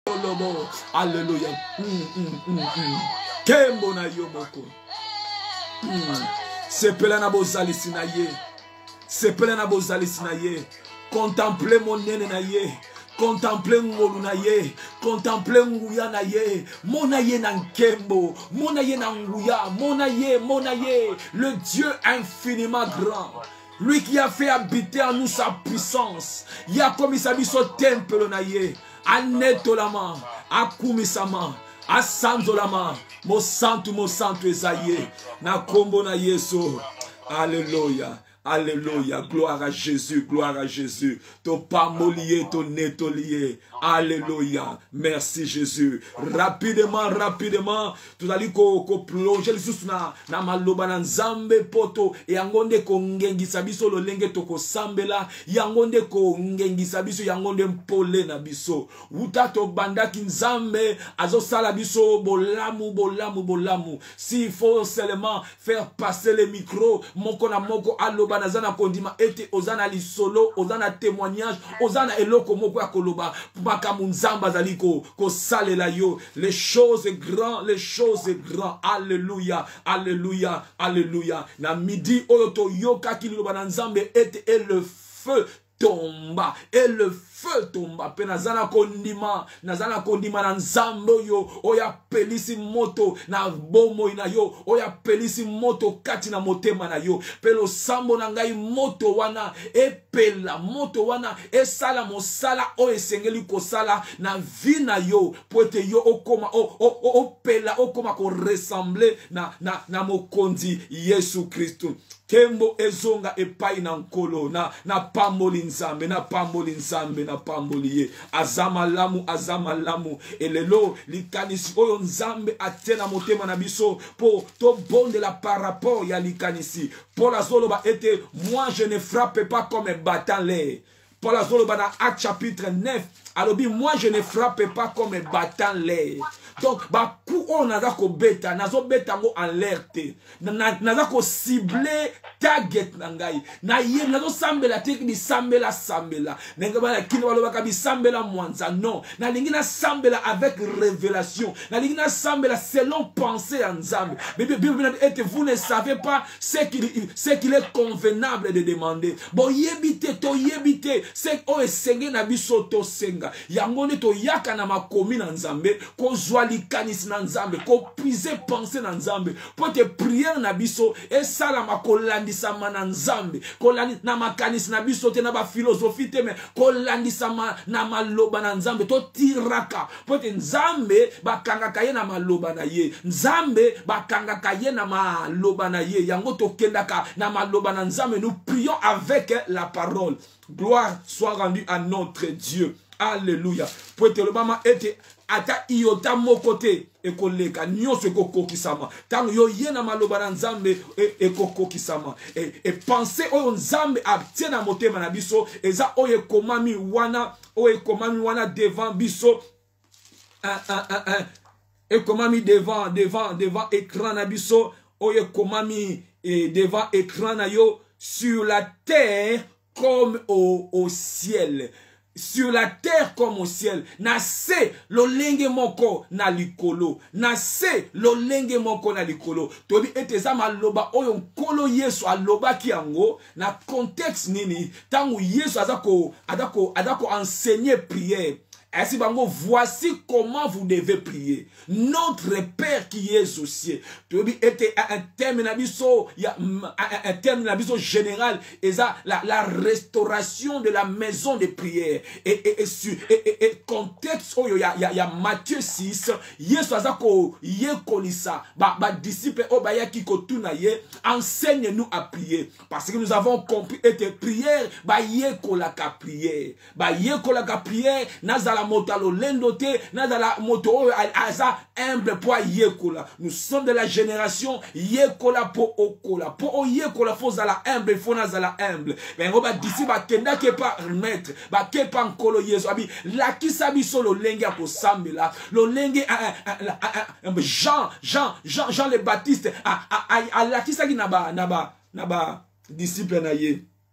Alléluia. Kembo na yo moko. Sepela na bozali sinaye. Sepela na bozali sinaye. Contemplez mon nene na ye. Contemplez ngolu na ye. Contemplez nguya na ye. Mona ye na nkembo. Mona ye na nguya. Mona ye. Le Dieu infiniment grand. Lui qui a fait habiter en nous sa puissance. Il a commis sa biso temple na ye. Anetolama. Akumisama. Asandolama. Mo santo esaye. Na kombo na yeso. Alléluia. Alléluia, gloire à Jésus, gloire à Jésus. Ton pamo lié, ton neto lié. Alléluia, merci Jésus. Rapidement, tu allez plonger les sous na maloba na nzambe poto e yangonde ko ngengisa biso lo lenge to ko sambela yangonde ko ngengisa biso yangonde mpole na biso. Uta to bandaki nzambe azo sala biso bolamu. S'il faut seulement faire passer le micro, moko na moko aloba nazana kondima ete ozana lisolo, ozana témoignage, ozana eloko moko ya koloba makamunzamba zaliko ko salela yo. Les choses grands. Alléluia. Na midi oyoto yoka kililoba na nzambe ete et le feu tomba. Pe nazana kondima na nzambe yo oya pelisi moto na bomo ina yo oya pelisi moto kati na motema na yo pelo sambo na ngai moto wana epela moto wana esala mosala o esengeli kosala na vi na yo poete yo okoma opela okoma ko ressembler na mokonzi Yesu Kristo. Kembo ezonga epai na nkolo na pamboli nzambe na pamboli ye azamalamu elelo likanisi oyo nzambe atena motema na biso po to bonde la par rapport ya likanisi Paul azoloba ete moi je ne frappe pas comme battant l'air. Paul azoloba na Acte chapitre 9 alobi moi je ne frappe pas comme battant l'air. Donc ba ku on naza ko beta nazo beta ngo alerte naza ko cibler target na ngai na ye nazo sambela tekni sambela nenga bala kino baloba ka bisambela mwanza non na lingi na sambela avec révélation na lingi na sambela selon pensée en nzambe. Bible dit vous ne savez pas ce qu'il est convenable de demander. Bon yebite c'est o esenge na biso to senga yango ne to yaka na makomi na nzambe ko likanisi na nzambe ko puiser penser na nzambe po te prière na biso e sala makolandisa na nzambe kolandi na makanisi na biso te na ba philosophie te me kolandisa na maloba na nzambe to tiraka po te nzambe bakanga kaye na maloba na ye nzambe bakanga kaye na maloba na ye yango to kendaka na maloba na nzambe. Nous prions avec la parole. Gloire soit rendue à notre Dieu. Alléluia. Pour te le mama était ata iota mokote ekoleka nyonso ekokokisama tango yo yena maloba na nzambe ekokokisama e penser oyo nzambe atie na motema na biso eza oyo ekomami wana devant biso ekomami devant écran na biso oyo ekomami devant écran na yo sur la terre comme au ciel. Sur la terre comme au ciel. Nase lolenge moko na likolo. Nase lolenge moko na likolo. Tobi eteza maloba oyo nkolo Yesu aloba ki yango na contexte nini tangu Yesu adako enseigner prière. Ainsi, voici comment vous devez prier. Notre Père qui est aux cieux. Était un terme général. Et ça, la restauration de la maison de prière. Et contexte, il y a Matthieu 6. Yesu azako yekolisa. Disciple obayaki kotuna ye. Enseigne-nous à prier. Parce que nous avons compris et prière. Yekolaka prière. Yekolaka prière. Nazala motalo lendote nazala moto aza humble po yekola. Nous sommes de la génération yekola po okola po yekola fo zala humble fo nazala humble mais on va d'ici ba kenda ke pa maître ba ke pa nkolo Yesu abi la kisabi solo lenge ko sambela lo lenge Jean le Baptiste a la kisaki na ba disciple na ye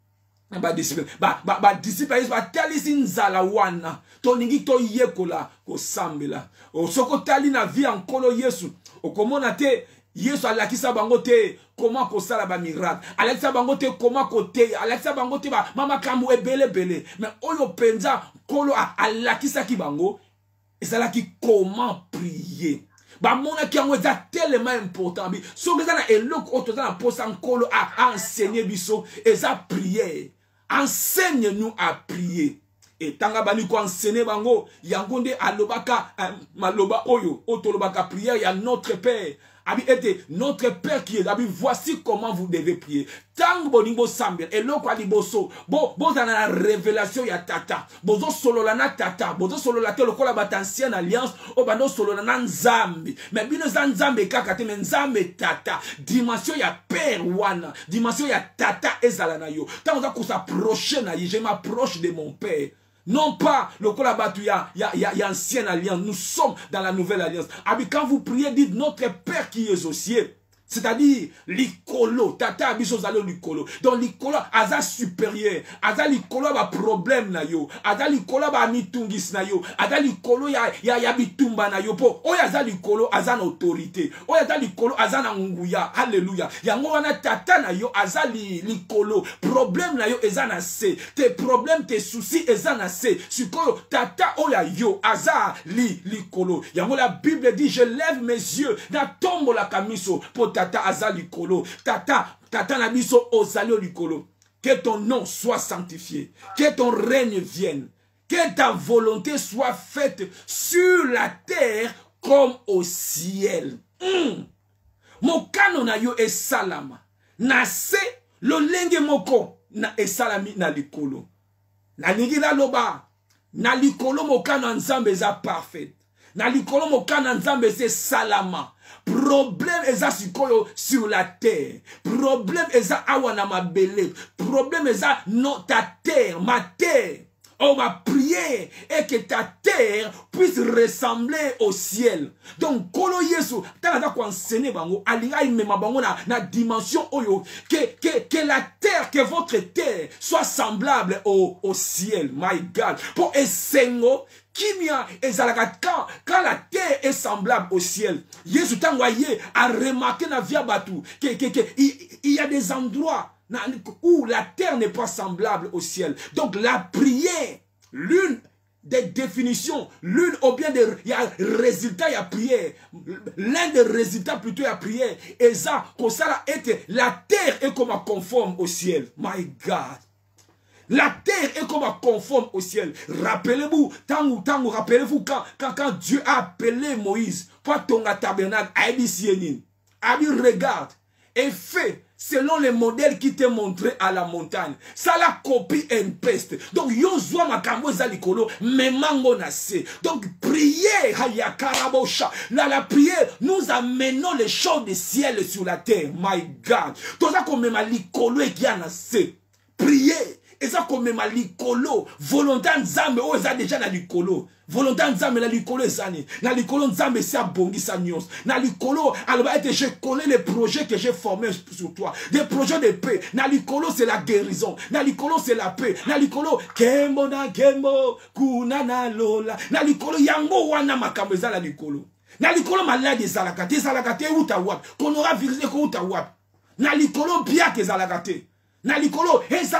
disciple batalisi nzala wana toningi toyekola kosambela soko tali na vie en nkolo Yesu okomona te Yesu alakisa bango te comment kosala ba miracle alakisa bango te comment koteya alakisa bango te ba mama kambo ebele mais oyo penza nkolo alakisa ki bango ezalaki comment prier bamona ki yango eza tellement important bi soki eza na eloko oyo toza na posa nkolo a enseigner biso eza prière. Enseigne-nous à prier. Et tanga bani ko enseigner bango yango nde alobaka maloba oyo otolobaka prière ya notre Père. Abi ete notre Père qui est abi voici comment vous devez prier. Tango boningo sambel eloko ali boso bo na la révélation ya tata bozo solo la na tata bozo solo la te lokola bata ancienne alliance o bando solo na nzambe mais bino za nzambe kaka te mais nzambe tata dimension ya Père wana dimension ya tata ezala na yo tango za ko s'approcher na je m'approche de mon Père. Non pas le kolabatu ya ancienne alliance. Nous sommes dans la nouvelle alliance. Abi quand vous priez, dites notre Père qui est aux cieux. C'est-à-dire l'icolo, tata abiso zalo l'icolo. Donc l'icolo aza supérieur, aza l'icolo ba problème na yo, aza l'icolo ba mitungis na yo, aza l'icolo ya bitumba na yo po. Oya aza l'icolo aza na autorité. Oya aza l'icolo aza na nguya. Alléluia. Yango wana tata na yo aza l'icolo. Problème na yo eza na se. Tes problèmes, tes soucis eza na se. Sikoyo tata oya yo aza l'icolo. Yango la Bible dit je lève mes yeux na tombo la kamiso pour tata azali kolo, tata nabiso ozali likolo. Que ton nom soit sanctifié, que ton règne vienne, que ta volonté soit faite sur la terre comme au ciel. Mokano na yo esalama, na se lolenge moko na esalami na likolo. Na ningila loba, na likolo mokano nzambe za parfait. Na likolo mokano nzambe se salama. Problème eza sikoyo sur la terre. Problème eza awana mabele. Problème eza non ta terre, ma terre. Oh, ma prière est que ta terre puisse ressembler au ciel. Donc, kolo yesu, tanga ko enseigner bango, alinga imema bango na dimension oyo, que la terre, que votre terre soit semblable au ciel. My God. Pour esengo, Kimia ezalaka quand la terre est semblable au ciel. Yesu tangoye a remarqué na via batu il y a des endroits où la terre n'est pas semblable au ciel. Donc la prière, l'une des définitions, l'une ou bien il y a résultat, il y a prière. L'un des résultats plutôt il y a prière. Et ça, comme ça, la terre est comme conforme au ciel. My God. La terre est comme conforme au ciel. Rappelez-vous, rappelez-vous quand Dieu a appelé Moïse pour ton tabernacle, Abi regarde et fait selon les modèles qui t'est montré à la montagne. Ça la copie and paste. Donc, yozwa makambo zalikolo, memango nase. Donc, prière, la prière, nous amenons les choses du ciel sur la terre. My God. Tout ça comme même likolo et qui a nase. Priez. Et ça comme même likolo. Volonté nzambe, oh, ça déjà na likolo. Volonté nzambe na likolo ezani. Na likolo nzambe c'est abongi sa nyons. Na likolo, alors je connais les projets que j'ai formés sur toi. Des projets de paix. Na likolo c'est la guérison. Na likolo c'est la paix. Na likolo kembo na kembo kuna na lola. Na likolo yango wana makambo za la likolo. Na likolo malade ezalakate ezalakate uta wap. Konora virus ko uta wap. Na likolo biak ezalakate. Na likolo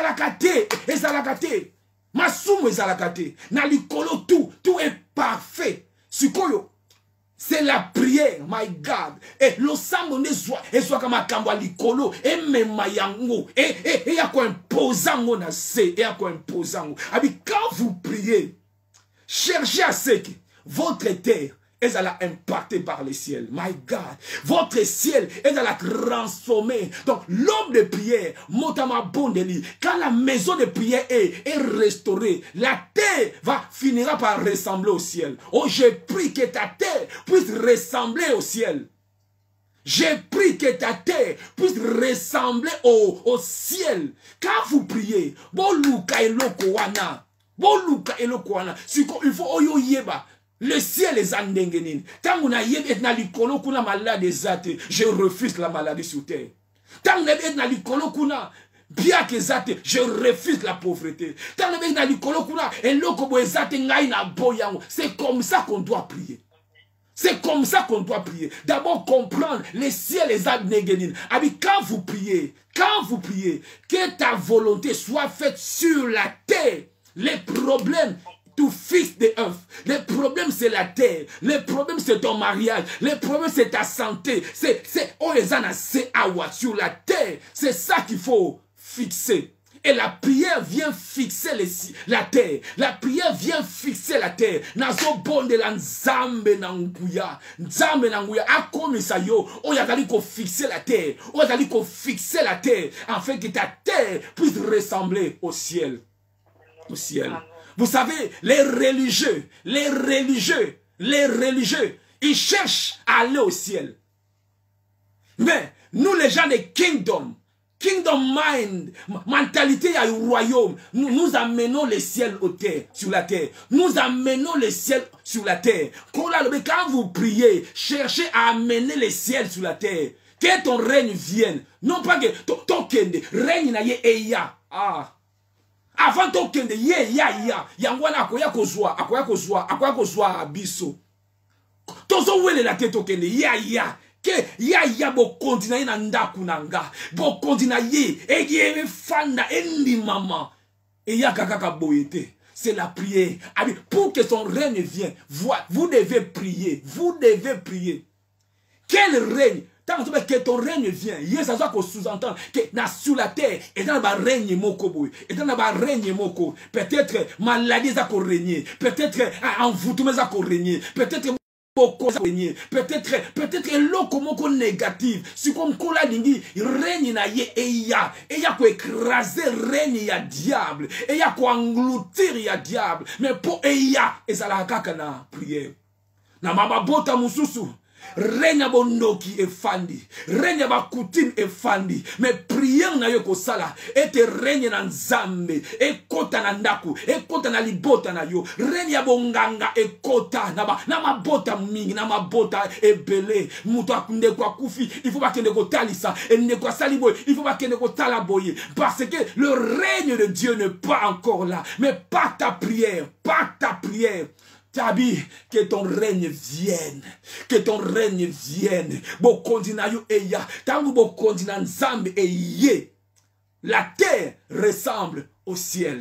ezalakate. Masumu ezalakate. Na likolo tout est parfait. Sikoyo. C'est la prière, my God. Et le sambo ne soit comme un kamwa likolo. Et même mayango. Et y'a quoi imposant na se. Et y'a quoi imposant. Abi quand vous priez, cherchez à ce que votre terre est à la impactée par le ciel. My God. Votre ciel est à la transformer. Donc, l'homme de prière, motama bondeli, quand la maison de prière est restaurée, la terre finira par ressembler au ciel. Oh, j'ai pris que ta terre puisse ressembler au ciel. J'ai pris que ta terre puisse ressembler au ciel. Quand vous priez, boluka eloko wana. Boluka eloko wana. Il faut oyo yeba. Le ciel est andengenin. Tant qu'on a yé na likolo kuna malade zate, je refuse la maladie sur terre. Tant qu'on a likolo kuna bien que zate, je refuse la pauvreté. C'est comme ça qu'on doit prier. C'est comme ça qu'on doit prier. D'abord comprendre les ciels et les âmes néguénines. Quand vous priez, que ta volonté soit faite sur la terre. Les problèmes, tout fils de œuf. Les problèmes, c'est la terre. Les problèmes, c'est ton mariage. Les problèmes, c'est ta santé. C'est sur la terre. C'est ça qu'il faut fixer. Et la prière vient fixer la terre. La prière vient fixer la terre. Nazo bonde la nzambe na nguya. Nzambe na nguya. Akomisa yo. Oyakali ko fixer la terre. Oyakali ko fixer la terre. Afin que ta terre puisse ressembler au ciel. Au ciel. Vous savez, les religieux, ils cherchent à aller au ciel. Mais nous, les gens de kingdom mind, mentalité à royaume, nous amenons le ciel sur la terre. Nous amenons le ciel sur la terre. Quand vous priez, cherchez à amener le ciel sur la terre. Que ton règne vienne. Non pas que ton règne na ye eya. Avant ton kende ya. Yangwana akoya kozwa abiso. Tozo wele la tête tokende ya. Que ya bo continue na ndaku nanga. Bo continue ye ege fanda endi mama. Et ya kaka boyete. C'est la prière. Pour que son règne vienne, vous devez prier. Vous devez prier. Quel règne? Tant que ton règne vient, ça doit sous-entendre que sur la terre, et dans le règne moko, et dans le règne moko, peut-être maladie ça régner, peut-être envoûtement ça régner, peut-être peut-être l'oko négatif, si comme kola dingi règne na ye eya ko écraser règne ya diable, eya ko engloutir ya diable, mais pour eya ezala kaka na prière. Na mama bota mususu règne bondoki e fandi, règne ba coutume e fandi, mais prière na yo ko sala et règne na nzambe e kota na ndaku e kota na libota na yo, règne bonganga e kota na mabota mingi na mabota e belé muto akunde kwa kufi, il faut pas kende ko talisa et ne ko sali boy, il faut pas kende ko tala boy, parce que le règne de Dieu n'est pas encore là, mais par ta prière, Tabi, que ton règne vienne. Que ton règne vienne. Bo kondina yo eya. Tangu bo kondina nzambe eye. La terre ressemble au ciel.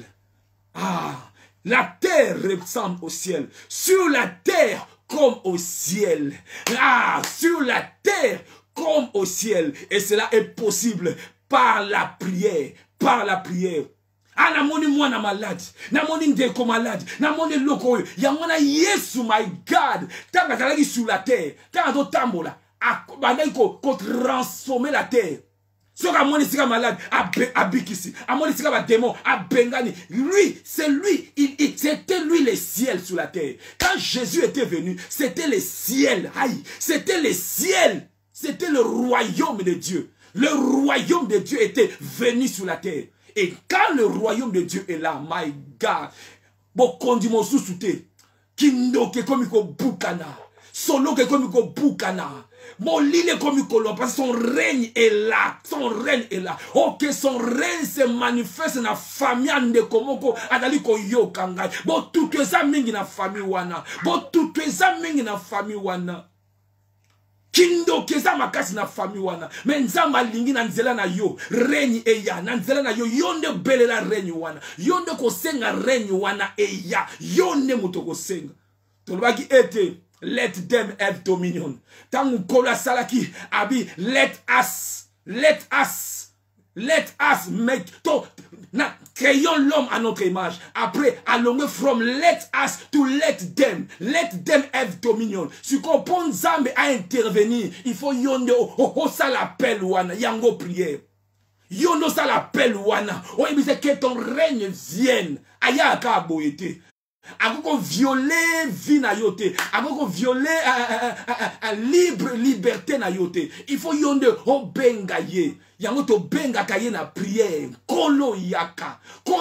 La terre ressemble au ciel. Sur la terre comme au ciel. Sur la terre comme au ciel. Et cela est possible par la prière. Par la prière. Namoni mwana malade, namoni ndeko malade, namoni loko yo, yamona Yesu my God, tanga kalaki sur la terre, tanga to tambola, bandai ko transformer la terre. Soka moni sika malade, abikisi, amoni sika ba démon, abengani. Lui, c'est lui, c'était lui le ciel sur la terre. Quand Jésus était venu, c'était le ciel, c'était le ciel, c'était le royaume de Dieu. Le royaume de Dieu était venu sur la terre. Et quand le royaume de Dieu est là, my God, bokondimo susute, kindoke komiko bukana, solo ke komiko bukana, molile komiko lo, parce que son règne est là, Ok, son règne se manifeste na famille ande komoko, adaliko yo kangai, bo tutweza mingi na famille wana, Kindo keza makasi na fami wana. Menzamba lingi na nzela na yo. Reni eya. Na nzela na yo. Yonde belela reni wana. Yonde kosenga reni wana eya. Yonde mutoko senga. Tolbaki ete. Let them have dominion. Tangu kola salaki. Abi. Let us make. Créons l'homme à notre image. Après, allons from let us to let them. Let them have dominion. Si qu'on Zambe à intervenir, il faut yonde ça l'appel wana, yango prière. Yondo ça l'appel wana. Oh, il dit que ton règne vienne. Aya ka boyete. Akoko violer vie na yote. Akoko violer liberté na yote. Il faut yonde obenga ye. Yango to benga kaye na prière. Kolo yaka.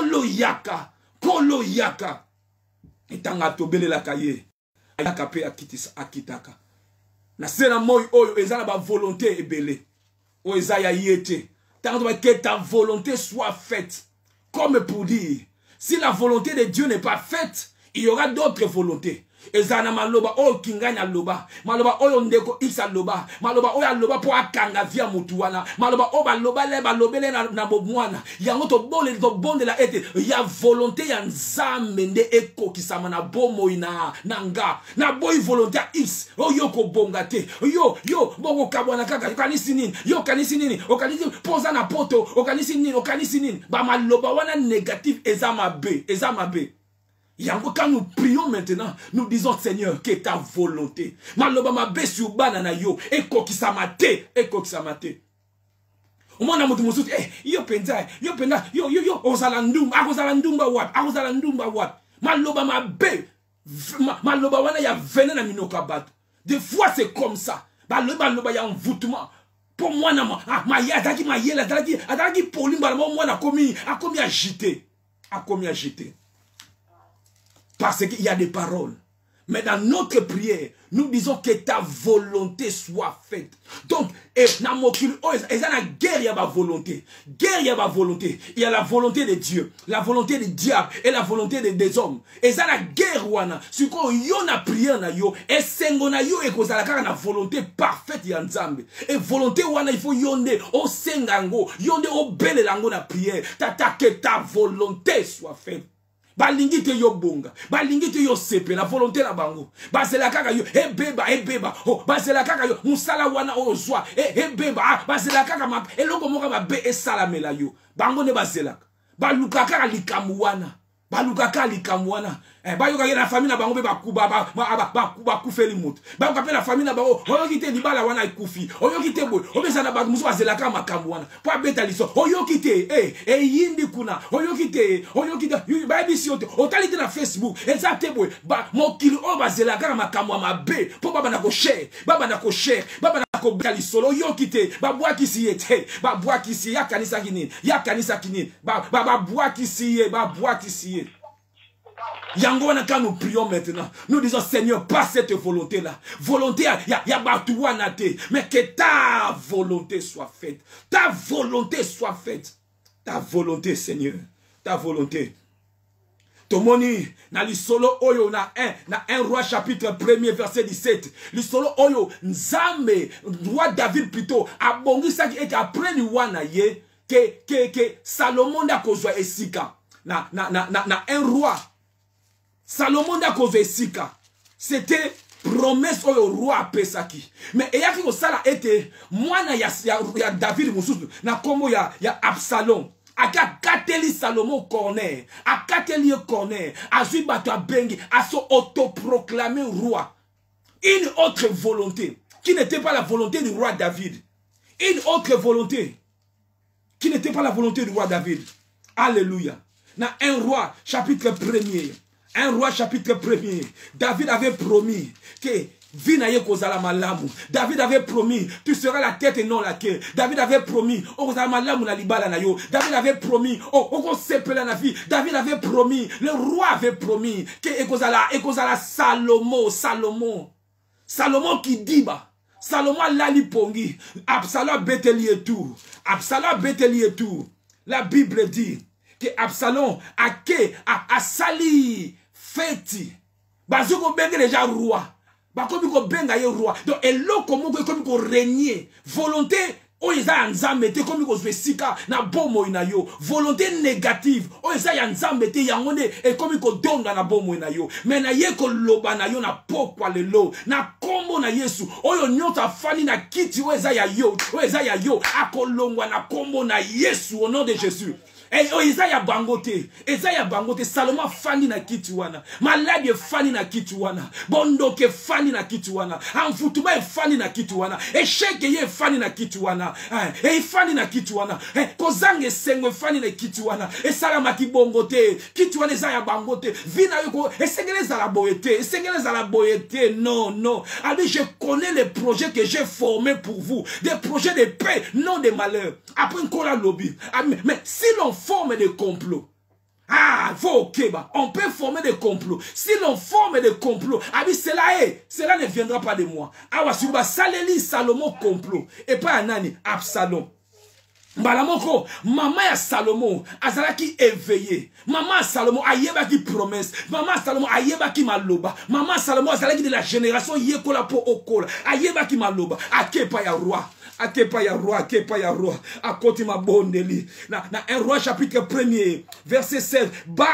Etanga to bele la kaye. Ayaka pe akitaka. Na sena moi oyo ezana ba volonté ebele. O ezaya yete. Que ta volonté soit faite. Comme pour dire, si la volonté de Dieu n'est pas faite, il y aura d'autres volontés. Ezana maloba oyo kinganya loba maloba oyo ndeko isa loba maloba oyo loba po akanga via mutuana maloba oba loba le balobele na bobwana yango to bonde la ete ya volonté ya nzambe nde ekokisama na bomo ina nanga na boy volonté is oyo ko bonga te yo bongo kabwana kaka kanisi nini yo kanisi nini okanisi poza na poto okanisi nini ba maloba wana négatif ezama be. Yango, quand nous prions maintenant, nous disons Seigneur, que ta volonté. Maloba ma besu banana yo, eko kisamate. Au moins, on a dit, yo penda, ozalandumba wat. Maloba ma be, maloba wana ya vene na minoka bat. Des fois, c'est comme ça. Maloba ya envoûtement. Pour moi, ma yela, adaki polimba, moi, a commis agité. Parce qu'il y a des paroles. Mais dans notre prière, nous disons que ta volonté soit faite. Donc, il y a une guerre, il y a ma volonté. Il y a la volonté de Dieu, la volonté du diable et la volonté des hommes. Et ça la guerre wana. Si on y a prière na yo, et sengona yo et qu'on a la volonté parfaite ya nzambe. Et volonté wana il faut yonde au sengango, yonde au belle lango na prière. Que ta volonté soit faite. Balingi te yo bonga, balingi te yo sepe, la volonté na bango. Bazela kaka yo, beba, oh, bazela kaka yo, musala wana ozwa, beba, bazela kaka ma, eloko moka ma be esalamela yo. Bango ne bazela. Baluka kaka likamu wana. Bayoka na famille na bango be ba kufeli mutu. Bayoka pe na famille na bango, oyo kite libala wana ikufi. Oyo kite boy, obeza na ba musu bazela kaka makambu wana. Po beta liso, oyo kite, yindi kuna, oyo kite, ba bisiote, otalite na Facebook, exacte boy, ba mokili o bazela kaka makambu mabe, po baba na ko share, baba na ko beta liso, oyo kite, ba bwa kisi yete, ba bwa kisi ya kanisa kinini, ba bwa kisi ye. Yango wana quand nous prions maintenant, nous disons Seigneur, pas cette volonté-là. Volonté, ya batouana te, mais que ta volonté soit faite. Ta volonté soit faite. Ta volonté, Seigneur. Ta volonté. Tomoni, na lisolo oyo na 1 roi chapitre 1er verset 17. Lisolo oyo, nzambe, roi David plutôt, a bongi ça qui est après wana ye, que Salomon da kozwa esika. Na 1 roi. Salomon da kozesika. C'était promesse au roi Pesaki. Mais eyaki ko sala ete mwana ya David mususu na kombo ya Absalom. Aka kateli Salomon corner, akateli corner, azui bato bengi, aso autoproclamé roi. Une autre volonté qui n'était pas la volonté du roi David. Une autre volonté qui n'était pas la volonté du roi David. Alléluia. Dans 1 roi chapitre 1er. 1 roi chapitre 1er. David avait promis que David avait promis, tu seras la tête et non la queue. David avait promis, David avait promis, David avait promis, le roi avait promis que Ekozala Salomon qui dit bah. Salomon lali pongi, Absalom beteli et tout. La Bible dit que Absalom a sali feti. Bazuko benga déjà roi. Bakomi ko benga ye roi. Donc eloko moko komi ko régner. Volonté oeza nzambe te komi ko zwesika na bomo ina yo. Volonté négative oeza ya nzambe te yangone e komi ko donga na bomo ina yo. Mais na ye ko loba na yo na pokwa lelo. Na kombo na Yesu. Oyo nyota fani na kiti oeza ya yo. Akolongwa na kombo na Yesu au nom de Jésus. Et Isaiah bangote, Salomon fani na kituana, maladi fani na kituana, bondoke fani na kituana, amfutuma fani na kituana, esheke ye fani na kituana, fani na kituana, kozange sengwe fani na kituana, salama kibongote, kituana Isaiah bangote, vina yoko, esengeleza la boyete, non. Allez, je connais les projets que j'ai formés pour vous, des projets de paix, non de malheur. Après un kola lobby, mais si l'on forme des complots. On peut former des complots. Si l'on forme des complots, cela ne viendra pas de moi. Saleli Salomon complot. Et pas Anani, Absalom. Balamoko, maman ya Salomon, azalaki éveillé. Maman Salomon, ayeba qui promesse. Maman Salomon, ayeba qui maloba. Maman Salomon, azalaki de la génération yekola po okola. Ayeba qui maloba. Akepa ya roi. Akepa ya roi, akepa ya roi. Akoti ma bondeli. Na 1 Roi chapitre 1er, verset 16.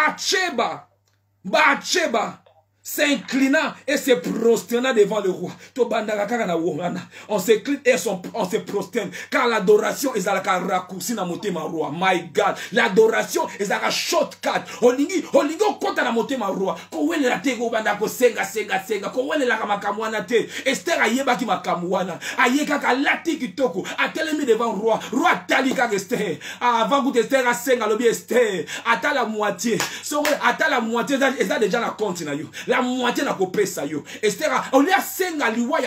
Bathsheba s'inclina et se prosterna devant le roi. On s'incline et on se prosterne. Car l'adoration est à la raccourci na motema roi. My God. L'adoration est à la shortcut. Olingi kota na motema roi. Ko wele la te go banda ko senga. Ko wele la makamwana te. Esther ayeba ki makamwana. Ayeka ka lati kitoko. Atelemi devant roi. Roi tali ka Esther. Avant que Esther a senga lobi Esther. Ata la moitié. So ata la moitié ça déjà la compte na yo. La moitié na kopesa yo. Esther on lui a senga liwa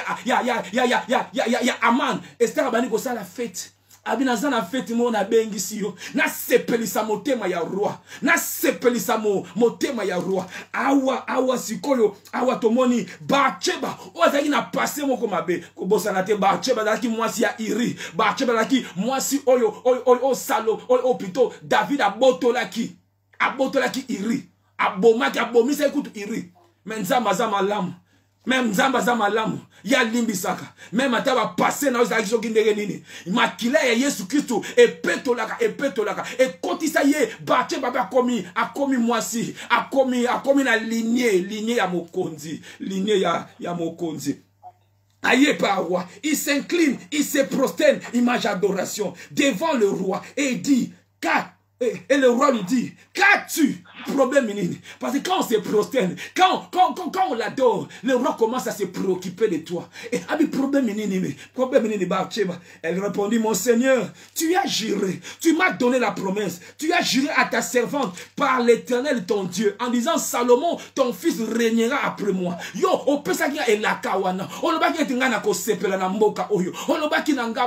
ya Aman. Esther bani ko ça la fête. Abinaza na fête mo na bengisi yo. Na sepelisa motema ya roi. Na sepelisa motema ya roi. Awa sikoyo. Awa tomoni Bathsheba. Ozaki na passé moko mabe. Ko bosana te Bathsheba daki mwasi ya Iri. Bathsheba daki mwasi oyo salo. Oyo plutôt David abotolaki. Abotolaki Iri. Abomaki abomisa ekutu Iri. Men zamba zama lamu. Même zamba zama lamu. Ya limbisaka. Même ataba passé na oza kiso kindere nini. Makile ya Yesu Kristo. Epetolaka. E kotisa ye. Bathsheba akomi mwasi. Akomi na lignée ya mokonzi. Lignée ya mokonzi. Aïe par roi. Il s'incline. Il se prosterne. Image adoration. Devant le roi. Et il dit. Et le roi lui dit, qu'as-tu? Problème minime. Parce que quand on se prosterne, quand on l'adore, le roi commence à se préoccuper de toi. Et abi problème minime. Elle répondit, mon Seigneur, tu as juré, tu m'as donné la promesse, tu as juré à ta servante par l'Éternel ton Dieu, en disant, Salomon, ton fils régnera après moi. Yo, on peut s'agir et la kawana. On le baki tingana ko sepela na mboka oyo. On le baki nanga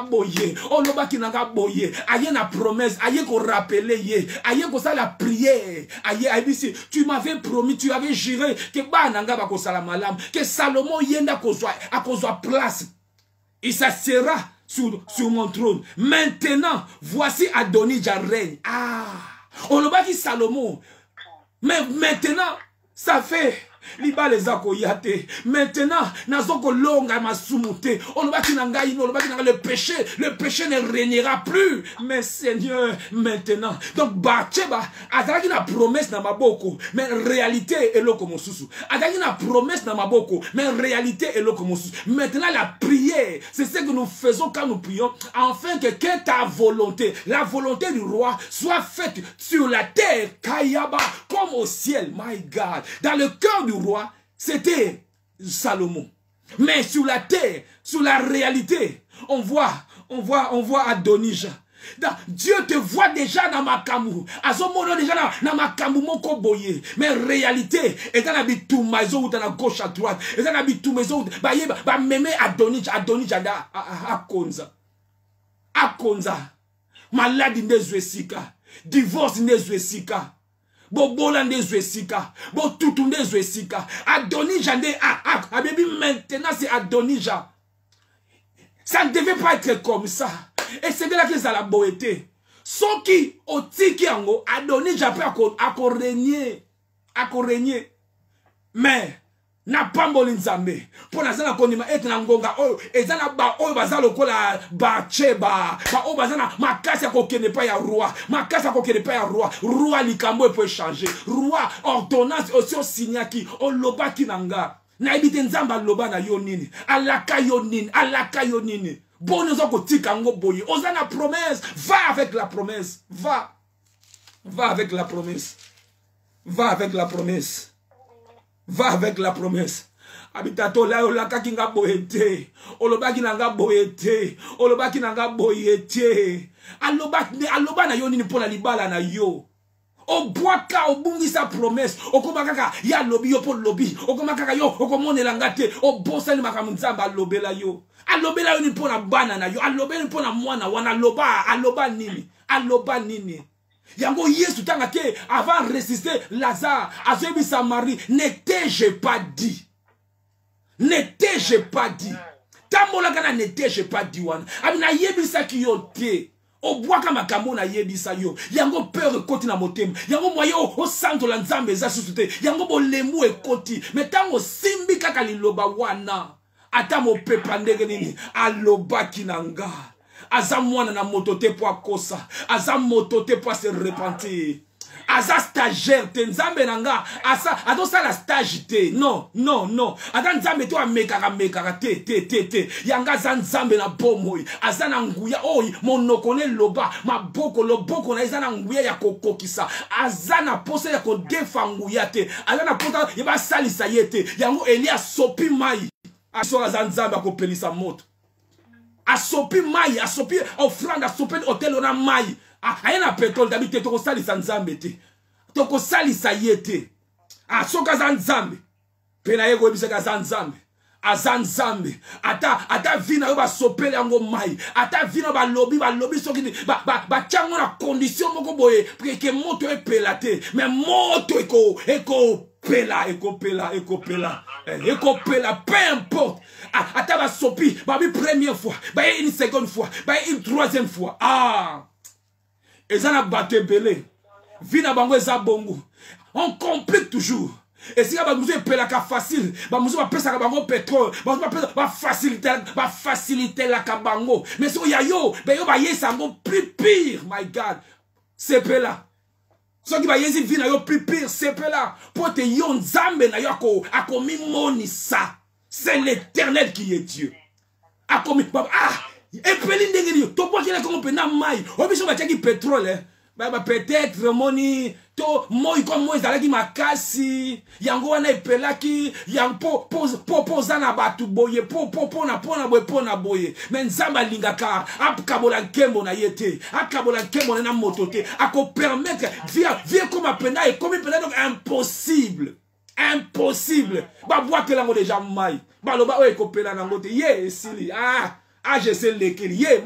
boye. Aye na promesse, aye ko rappeler. Aïe, ça la prière. Aïe, tu m'avais promis, tu avais juré que Bananga bako salamalam, que Salomon yenda à cause place. Il s'assiera sur mon trône. Maintenant, voici Adonija règne. On le baki Salomon. Mais maintenant, ça fait. Liba les akoyate. Maintenant, nazoko longa masumute. Le péché ne régnera plus. Mais Seigneur, maintenant. Donc Bathsheba, azaki na promesse na maboko, mais réalité est lokomosusu. Azaki na promesse na maboko, mais réalité est lokomosusu. Maintenant la prière, c'est ce que nous faisons quand nous prions, afin que ta volonté, la volonté du roi, soit faite sur la terre, Kayaba, comme au ciel. My God, dans le cœur du roi, c'était Salomon. Mais sur la terre, sur la réalité, on voit Adonija. Dieu te voit déjà dans ma kamou. Azomono déjà dans ma kamou moko boye. Mais réalité, et dans la bitou maison ou dans la gauche à droite, et dans la bitou maison, ba meme Adonija da Akonza. Maladie ndezwesika. Divorce ndezwesika. Bobola ndezwesika. Botutu ndezwesika. Adonija nde baby maintenant c'est Adonija. Ça ne devait pas être comme ça. Et c'est de là que ça la boété. Ceux qui ont tiki ango, Adonija peut régner. Mais na pamboli nzambe pour na zana konima et na ngonga oyo ezana ba oyo bazalo kola Bathsheba ba oyo bazana makasi akokene pa ya roi likambo peut changer roi ordonnance aussi signaki olobaki nanga na ebite nzamba loba na yo nini alaka yo nini bon zo ko tika ngo boye ozana promesse va avec la promesse va avec la promesse Va avec la promesse. Habitato la olaka kinga boyete. Olobaki nanga boyete. Olobaki nanga boyete. Aloba na yo nini pona libala na yo. Obwaka obungi sa promesse. Okomakaka ya lobi yo po lobi. Okomakaka yo okomone langate. Obosa ni makamunzamba alobela yo. Alobela yo ni pona bana na yo. Alobela ni pona mwana wana aloba nini. Yango Yesu tanga ke avant résister Lazare azebi sa mari n'étais-je pas dit Tamola kana n'étais-je pas dit wana abina yebisa ki yote obwaka makambo na yebisa yo yango peur ekoti na motema yango moye o santo la nzambe eza susu te yango bolemu ekoti mais tango simbi kaka liloba wana ata mopepa ndenge nini alobaki na nga aza mwana na moto te po akosa aza moto te po se repentir aza stagiaire te nzambe nanga asa adosala stage te non non non ata nzambe to amekaka te yanga aza nzambe na bomoi aza na nguya oyi monoko ne loba maboko loboko na eza na nguya ya kokokisa aza na posa ya kodefa nguya te aza na posa ya basalisa ye te yango Elia sopi mai asoka aza nzambe akopelisa moto asopi mai asopi offrande asopi hotel na mai aye na pétrole d'habiter toko salisa nzambe te toko salisa yete soka za nzambe pena yego ebiseka za nzambe aza nzambe ata vina yo basopele yango mai ata vina balobi soki batiango na condition moko boye ke moto epela te mais moto ekopela peu importe ata basopi babi première fois baye une seconde fois baye une troisième fois ezana bato ebele vina bango eza bongo on complique toujours et si ba muzo epelaka facile ba muzo ba pesa ka bango pétrole ba muzo ba faciliter la ka bango mais so ya yo ba yesa ngo plus pire my god c'est pela so ki ba yesi vina yo plus pire c'est pela pote yo nzambe na yo akomi monisa c'est l'Éternel qui est Dieu akomi epeli ndenge ni to po kila ko pena mai obiso ba teki pétrole peut-être moni to moi comme moi ezalaki makasi yango wana epelaki yango poza na batu boye pona boye mais nzamba lingaka akabola nkembo na yete akabola nkembo na moto te ako permettre vie comme apena et comme pena donc impossible ba boite lango déjà mai baloba o ekopela nango te ye esili je sais lesquels ye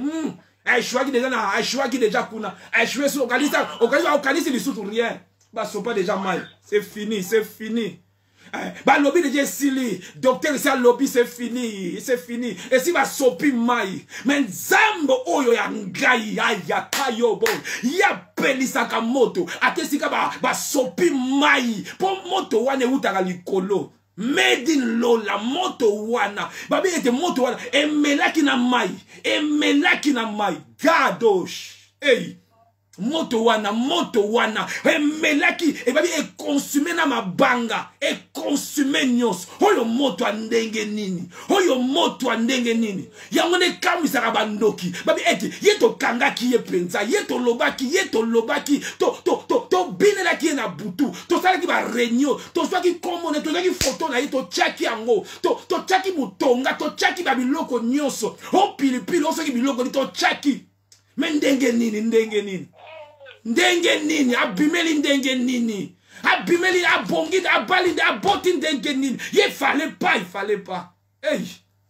qui déjà kuna sur organise les sous rien bah sont pas déjà mal c'est fini bah lobby déjà sili docteur ça lobby c'est fini et si bah sopi mai mais zambo oyo ya ngai ya kayo bon ya pelisa ka moto atesika ba sopi mai po moto wane utaka likolo made in lola moto wana babi ete moto wana emelaki na mai gadosh hey moto wana emelaki e babi e consumer na mabanga e consumer nyos oyo moto andenge nini yango ne kamisa ka bandoki babi ete yeto kangaki ye penza yeto lobaki to binela ki na butu to salaki ba réunion to swaki komone to zaki photo na yeto chaki yango to chaki mutonga to chaki ba biloko nyoso o pilipili o swaki biloko ni to chaki mais ndenge nini abimeli ndenge nini abimeli abongi abali aboti ndenge nini il fallait pas hey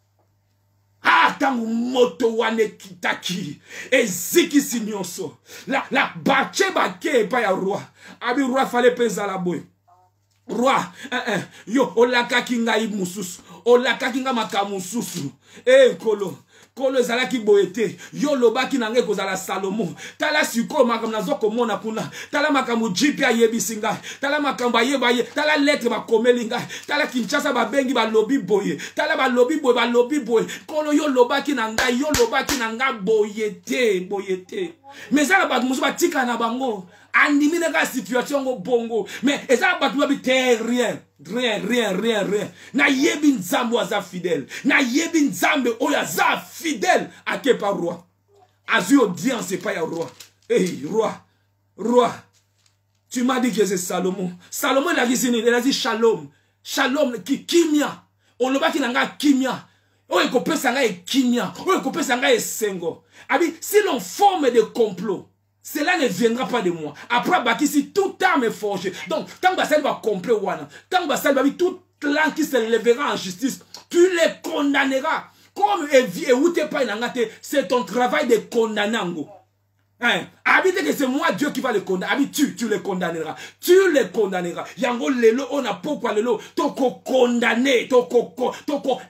tangu moto wane kitaki eziki sinyoso la bache bake pa ya roi abi roi fallait pesa la boy roi yo olakaki ngai mususu olakaki nga makamususu kolo ezalaki boyete yo lobaki nange kozala Salomo tala siko makambo nazoko mona kuna tala makambo jipi ayebisi ngai tala makambo ayebaye tala lettre bakomeli ngai tala Kinshasa babengi balobi boye tala balobi boye kolo yo lobaki na ngai boyete mais ça ba musu batika na bango andimine ka situation ngo bongo mais eza batu babite rien na yebi nzambe aza fidèle na yebi nzambe oyo aza fidèle ake pa roi azu audience pas ya roi hey roi tu m'as dit que c'est Salomon il a dit shalom kimia olobaki na nga kimia oyo kopesa nga kimia oyo kopesa nga esengo abi si l'on forme des complots cela ne viendra pas de moi. Après, si toute arme est forgée. Donc, tant que ça va complot, tant que toute langue qui se lèvera en justice, tu les condamneras. Comme c'est ton travail de condamner. Habite que c'est moi Dieu qui va les condamner. Tu les condamneras. Yango lelo on a pourquoi lelo toko condamner, toko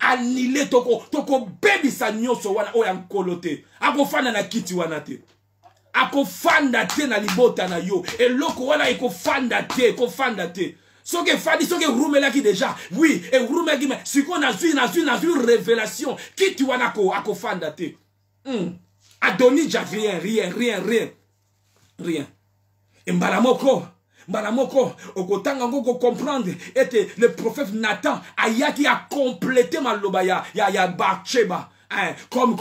annuler, toko baby sa nyoso wana oyankolote. Ako fana na kiti wana te. akofanda te na libota na yo eloko wana ekofanda te soki efandi soki erumelaki déjà oui erumelaki mais sikoyo nazwi révélation kiti wana akofanda te Adonija rien et mbala moko okotanga ngo comprendre ete le prophète Nathan ayaki a compléter maloba ya Bathsheba. Comme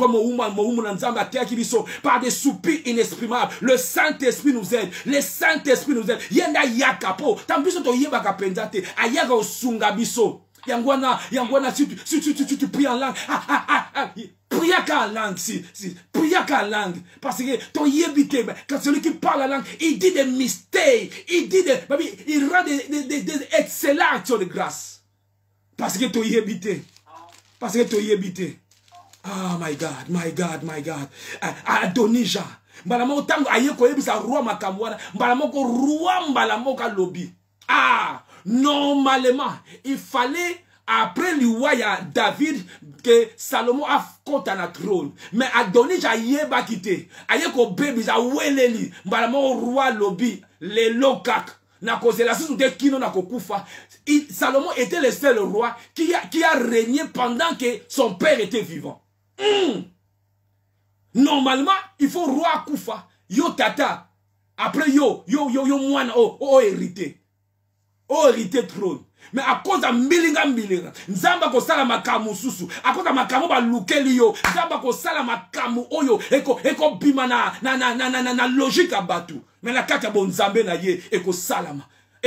par des soupirs inexprimables. Le Saint-Esprit nous aide. Le Saint-Esprit nous aide. Yenda yakapo. Tambiso to yeba kapenzate. Ayaga osungabiso. Yangwana, si tu pries en langue. Prie en langue, prie en langue. Parce que ton yébité, quand celui qui parle la langue, il dit des mystères. Il rend des excellentes actions de grâce. Parce que ton yébité. Oh my God. Adonija. Mbalamoko tango ayeko yebisa roi makamwana. Mbalamoko roi mbalamoka lobi. Normalement, il fallait après le roi David que Salomon a compté na trône. Mais Adonija yeba kite. Ayeko baby za weleli. Mbalamoko roi lobi. Les lokak. Na cause la source de kino na kokufa. Salomon était le seul roi qui a régné pendant que son père était vivant. Normalement, il faut roi Koufa, yo tata, après yo moine, hérité trône. Mais à cause de milinga, nzamba ko sala makamu susu, à cause de makamu ba lukeli yo, nzamba ko sala makamu oyo, eko bima na logique abatu. Mais la kata bon nzambe na ye, eko salama,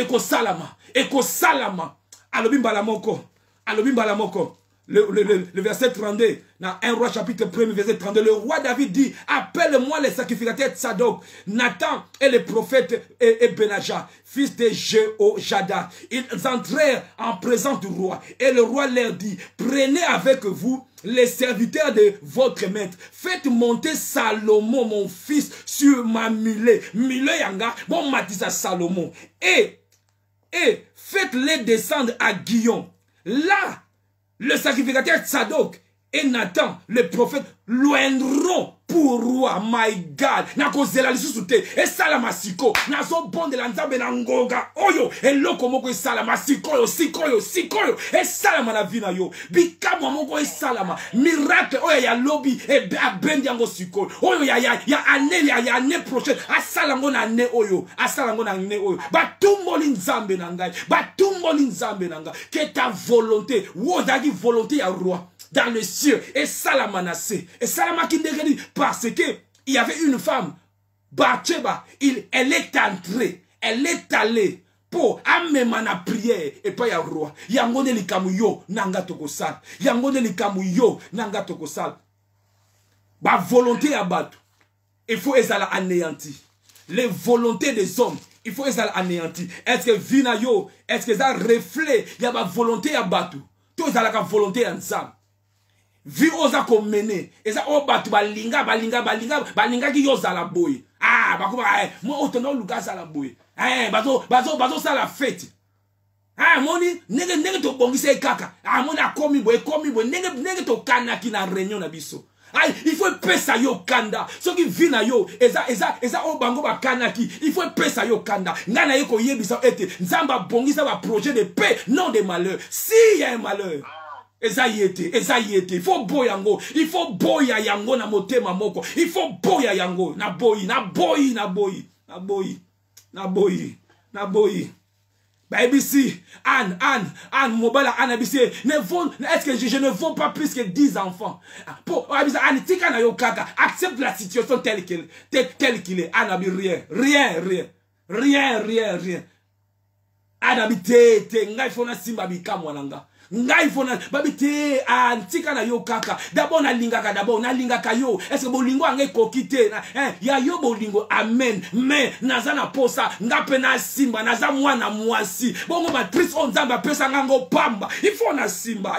alobi mbala moko. Le verset 32, dans 1 roi chapitre 1, verset 32, le roi David dit, appelle-moi les sacrificateurs de Sadok, Nathan et les prophètes et Benaja, fils de Jéhojada. Ils entrèrent en présence du roi et le roi leur dit, prenez avec vous les serviteurs de votre maître, faites monter Salomon, mon fils, sur ma mulet yanga, bon matissa Salomon, et faites-les descendre à Guillon. Là, le sacrificateur Tsadok et Nathan, le prophète, loindront pour roi, my God. Nako zela lisusuté, et salamasiko, nazo bon de l'anzabe nangoga, oyo, et loko moko e salama, sikoyo, et salama na vina yo, bikamo moko e salama, miracle, oyo ya lobby, et abendi yango sikoyo, oyo ya année prochaine, asalango na ne oyo, batumboli nzambe nangai, que ta volonté, wodagi volonté ya roi, dans le ciel, et Salamanassé, et Salamakindegedi, parce que il y avait une femme, Bathsheba, elle est entrée, elle est allée pour amener la prière et pas ya roi. Yangone likamuyo nanga tokosal, yangone likamuyo nanga tokosal. Ba volonté à battre, il faut ezala anéanti. Les volontés des hommes, il faut ezala anéanti. Est-ce que vinayo, est-ce que ça reflète, il y a ba volonté à battre, tout ezala ka volonté ensemble. Vi oza ko mene eza o batu balinga ki yoza la boy bakoma mo otono lukaza la boy bazo sala fête moni nenge to bongisa kaka moni akomi boy nenge to kana ki na réunion na biso il faut pesa yo kanda soki vina yo eza o bango ba kana ki il faut pesa yo kanda ngana yeko yebisa ete nzamba bongisa ba projet de paix non de malheur si il y a un malheur Ezayete, il faut boyango, il faut boya yango na motema moko, il faut boya yango, na boyi. Bah, ABC, Anne, Mobala, Anne, ABC, est-ce que je ne vaux pas plus que 10 enfants? Pour, Anne, tika na yo kaka, accepte la situation telle qu'il est, Anne, rien. Anne, habite, ngai fona simba bika mwananga. Ngai fona babite antika na yo kaka d'abord na lingaka yo est-ce que bolingo ange kokite ya yo bolingo amen mais nazana posa ngape na simba naza mwana mwasi bongo ba prince on nzamba pesa ngango pamba il faut na simba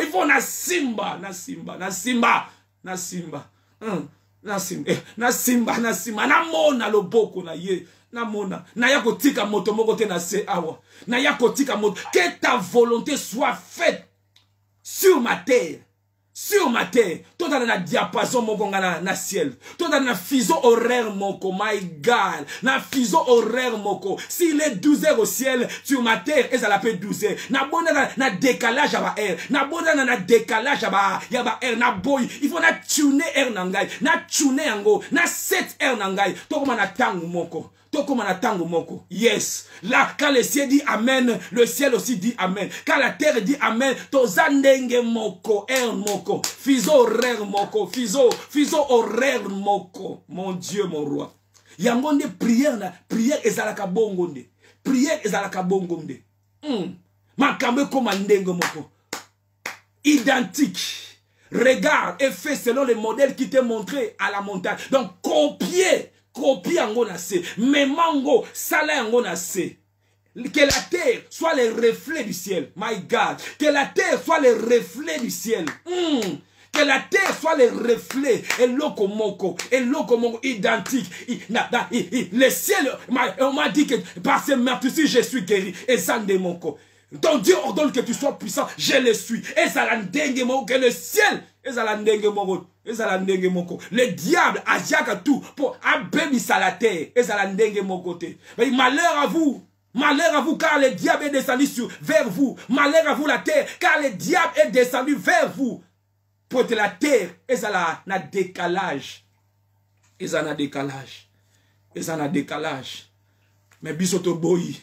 namona loboko na ye namona na ya kotika moto moko te na se awa na ya kotika moto que ta volonté soit faite sur ma terre, sur ma terre, tout dans le diapason moko na ciel, tout dans le fuseau horaire moko, my God, na fuseau horaire moko. S'il est 12 heures au ciel, sur ma terre, et ça l'appelle 12 heures. Na bon na décalage à ba air, na bon na décalage à ba air, na boy, il faut na tuner air nangay, na tuner yango, na 7 air nangay, to comme na tango moko. Yes. Là, quand le ciel dit Amen, le ciel aussi dit Amen. Quand la terre dit Amen, tozandenge moko, er moko, fizo horaire moko, fizo horaire moko. Mon Dieu, mon roi. Yangonde prière na, prière ezalaka bongonde. Prière ezalaka bongonde. Makambe komandenge moko. Identique. Regarde et fais selon le modèle qui t'est montré à la montagne. Donc, copier yango na se, mais mango, sala yango na se. Que la terre soit le reflet du ciel. My God. Que la terre soit le reflet du ciel. Que la terre soit le reflet. Et loko moko identique. Le ciel, on m'a dit que par ce meurtre-ci, je suis guéri. Et ça ne moko. Donc Dieu ordonne que tu sois puissant, je le suis. Et ça la ndenge moko, que le ciel, et ça la ndenge moko, et ça la ndenge moko. Le diable agiaka tout pour abébissa la terre, et ça la ndenge moko te. Mais malheur à vous, car le diable est descendu vers vous. Malheur à vous la terre, car le diable est descendu vers vous. Pour la terre, et ça la décalage. Et ça na décalage. Et ça na décalage. Mais biso to boyi.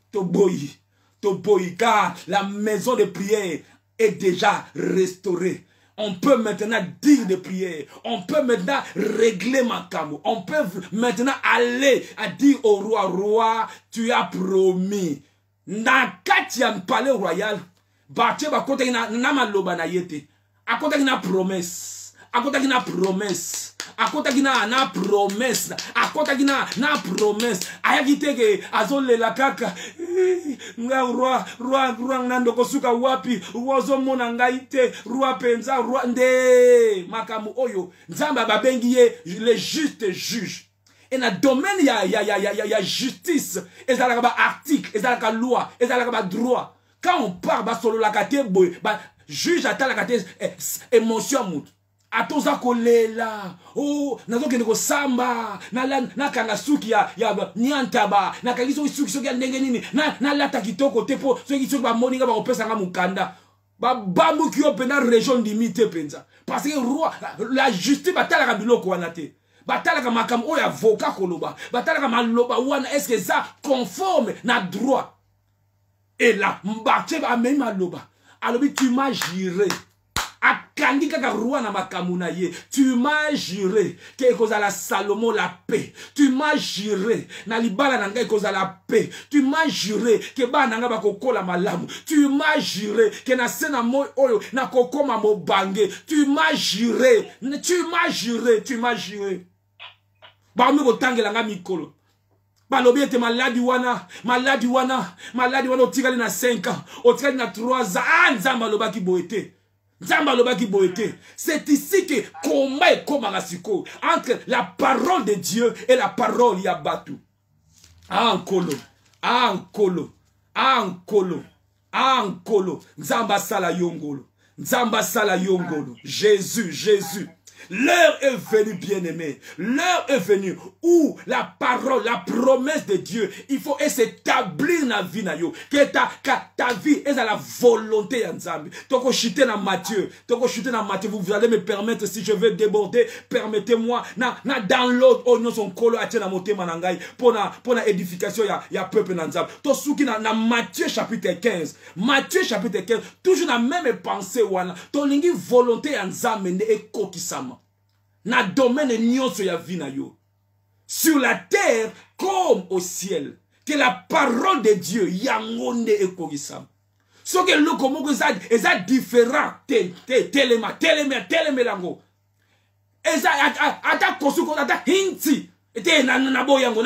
Car la maison de prière est déjà restaurée. On peut maintenant dire de prière. On peut maintenant régler ma camo. On peut maintenant aller à dire au roi, tu as promis. Na katian palais royal, bache ba kote na maloba na yete. A kote na promesse. A kote na promesse. A kota gina na promesse. A kota gina na promesse. Aya kitege azole la kaka. Nga roi nando kosuka wapi. Uozo mona ngaite. Roi penza roi nde. Makamu oyo. Nzamba babengi ye le juste juge. Et na domaine ya justice. Ezalaka ba article. Ezalaka loi. Ezalaka ba droit. Quand on parle ba solo la kate boy. Ba juge ata la kate émotion mout. Atoza kolela oh nazo kende ko samba na kanga suki ya nyantaba na kangiso suki soki ya ndenge nini na lata kitoko tepo soki ba moninga ba opesa nga mukanda ba bambu ki opena région limite penza parce que roi la justice batala ka biloko wana te batala ka makam o ya avocat koloba batala ka maloba wana est-ce que ça conforme na droit et là mbache ba même maloba alobi tu m'as juré. Tu m'as juré que kozala Salomon la paix. Tu m'as juré na libala nanga kozala paix. Tu m'as juré que ba nanga ba kokola malamu. Tu m'as juré que na sena mo oyo na kokoma mo bange. Tu m'as juré. Tu m'as juré. Ba mi botangela nga mikolo. Balobi ete maladi wana otikali na 5 ans, otikali na 3 ans, nzamba lobaki boete. C'est ici que combat est comme entre la parole de Dieu et la parole Yabatu. Ankolo. Nzamba sala yongolo. Jésus. L'heure est venue, bien-aimé. L'heure est venue où la parole, la promesse de Dieu, il faut s'établir dans la vie. Que ta vie est à la volonté de Nzambe. Toko chuter dans Matthieu. Vous allez me permettre, si je veux déborder, permettez-moi. Dans l'autre, oh non, son colo a tenu monter manangai pour la édification, il y a peuple dans Nzambe. Tosuki dans Matthieu chapitre 15. Matthieu chapitre 15. Toujours la même pensée, wana. Ton lingi volonté Nzambe ne eko kisama. Na domaine nyonso ya vie na yo. Sur la terre comme au ciel. Que la parole de Dieu yangonde ekogisam. So que le komoko eza différent teleme lango. Eza ata kosuko ata hinti. Ete na boyango.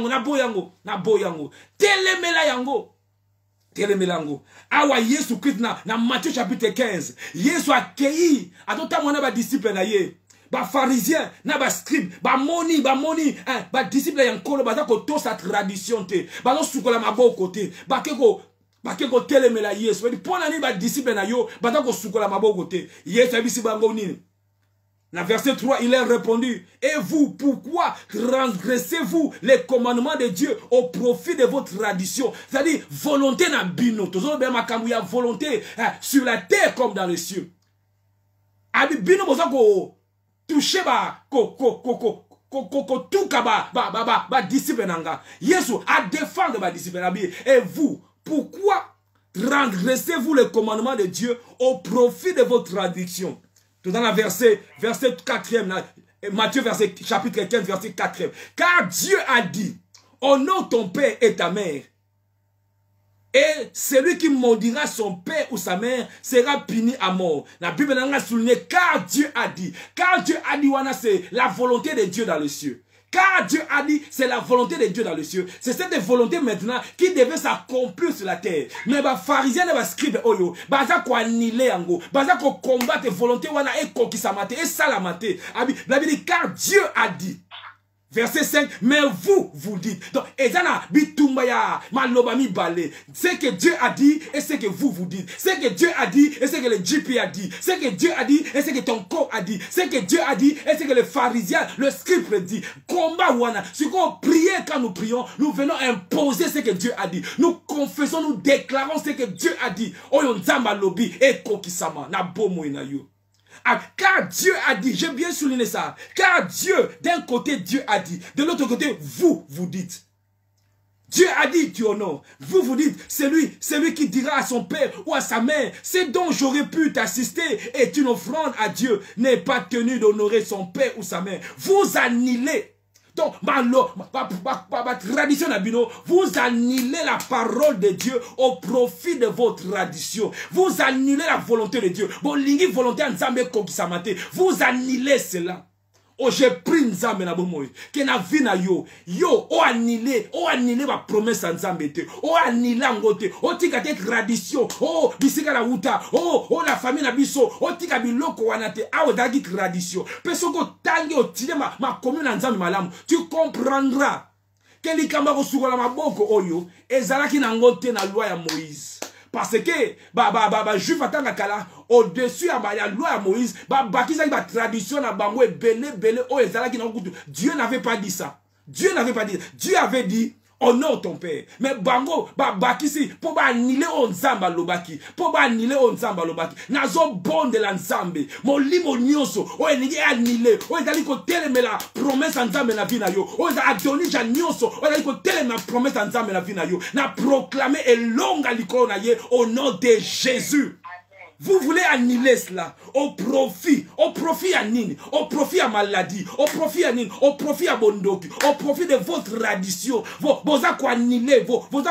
Teleme lango. Awa Yesu Christ na Matthieu chapitre 15. Yesu accueilli atota mona ba disciple na ye. Ba pharisien na ba scribe ba moni ba disciple ya nkolo ba ko to sa tradition te ba no sukola maboko te ba keko Bake ko telemela Yesu. Pona ni ba disciple na yo, bata ko sukola maboko te. Yesu abisi bango nini. Dans verset 3, il a répondu, et vous, pourquoi transgressez-vous les commandements de Dieu au profit de votre tradition? C'est-à-dire, volonté na bino. Toujours bien makambu ya volonté sur la terre comme dans les cieux. Abi bino boza ko toucher ba tuka ba disciple nanga. Yesu a défendre ba disciple nabi. Et vous, pourquoi transgressez-vous les commandements de Dieu au profit de votre tradition? Tout dans la verset 4e, Matthieu chapitre 15, verset 4e. Car Dieu a dit, honore ton père et ta mère. Et celui qui maudira son père ou sa mère sera puni à mort. La Bible a souligné, car Dieu a dit. Car Dieu a dit, c'est la volonté de Dieu dans les cieux. Car Dieu a dit, c'est la volonté de Dieu dans le ciel. C'est cette volonté maintenant qui devait s'accomplir sur la terre. Mais les pharisiens et les scribes, baza ko annulé ango, baza ko combattre volonté wana et kokisamate et salamate. La Bible dit, car Dieu a dit. Verset 5, mais vous dites. Donc, ezana bitumbaya maloba mi balé. C'est que Dieu a dit et c'est que vous dites. C'est que Dieu a dit et c'est que le JP a dit. C'est que Dieu a dit et c'est que ton corps a dit. C'est que Dieu a dit et c'est que le pharisien, le scribe dit. Combat wana. Ce qu'on prie quand nous prions, nous venons imposer ce que Dieu a dit. Nous confessons, nous déclarons ce que Dieu a dit. Oyo nzamba lobi et kokisama na bomo ina yo. Car Dieu a dit, j'ai bien souligné ça, car Dieu, d'un côté Dieu a dit, de l'autre côté vous dites. Dieu a dit, tu honores. Vous dites, celui qui dira à son père ou à sa mère, c'est donc j'aurais pu t'assister et une offrande à Dieu n'est pas tenu d'honorer son père ou sa mère. Vous annulez. Donc, tradition d'abino, vous annulez la parole de Dieu au profit de votre tradition. Vous annulez la volonté de Dieu. Bon, lingi volonté en Zambé kokisamate. Vous annulez cela. Oh, j'ai pris Nzambe na bomoy. Ke na vi na yo. Yo, annulé ma promesse en Nzambe te. Annulé ngote. Tika te tradition. Bisika la uta. La famille na biso. Tika biloko wanate. Dagi tradition. Pesoko tangi otile ma commune en Nzambe malamu. Tu comprendras. Que likamba ko sukola maboko oyo. Ezalaki na ngote na loi ya Moïse. Parce que, juif atanga kala, au-dessus de la loi de Moïse, bakisa ba tradition na bango belé, Dieu n'avait pas dit ça. Dieu n'avait pas dit. Dieu avait dit, honore ton père. Mais bango, bakisi, pour annuler on zamba lobaki. Pour annuler on zamba lobaki. Nazo bon de l'ensemble. Mon limo nyonso, enigi annulé. Ezali ko telemela promesse ensemble na vina yo. Adoni ja nyonso, ezali ko telemela promesse ensemble na vina yo. Na proclamer et longa likolo na ye au nom de Jésus. Vous voulez annuler cela au profit à nini, au profit à maladie, au profit à nini, au profit à bondoki, au profit de votre tradition. Vous annulez,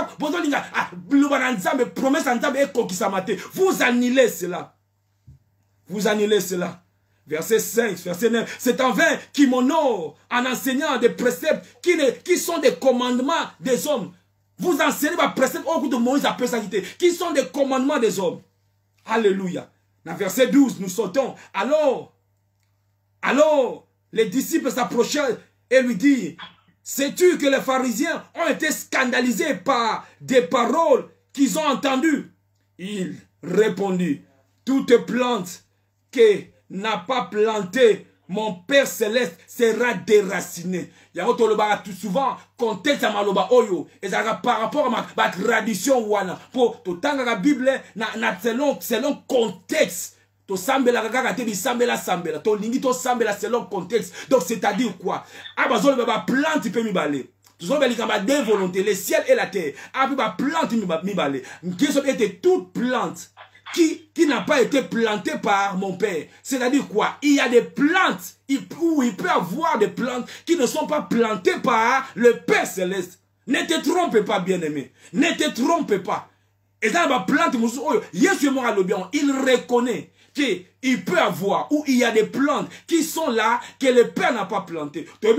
promesse vous annulez cela. Vous annulez cela. Verset 5, verset 9. C'est en vain qui m'honore en enseignant des préceptes qui sont des commandements des hommes. Vous enseignez des préceptes au bout de Moïse à personnalité, qui sont des commandements des hommes. Alléluia. Dans verset 12, nous sautons. Alors, les disciples s'approchèrent et lui dirent, sais-tu que les pharisiens ont été scandalisés par des paroles qu'ils ont entendues? Il répondit, toute plante que n'a pas planté mon Père Céleste sera déraciné. Yango tolobaka tout souvent contexte à maloba oyo et ça par rapport à ma tradition wana pour to tanga la Bible na selon contexte to sambela kaka te bi sambela to lingi to sambela selon contexte. Donc c'est-à-dire quoi? Abazolo baba plante peut mi balé. Tout ça belika ba deux volontés, le ciel et la terre. Abi ba plante mi balé. Qui sont été toute plante qui n'a pas été planté par mon père. C'est-à-dire quoi? Il y a des plantes, où il peut y avoir des plantes qui ne sont pas plantées par le Père Céleste. Ne te trompe pas, bien-aimé. Ne te trompe pas. Et dans la plante, il reconnaît qu'il peut avoir, où il y a des plantes qui sont là, que le Père n'a pas plantées. Quand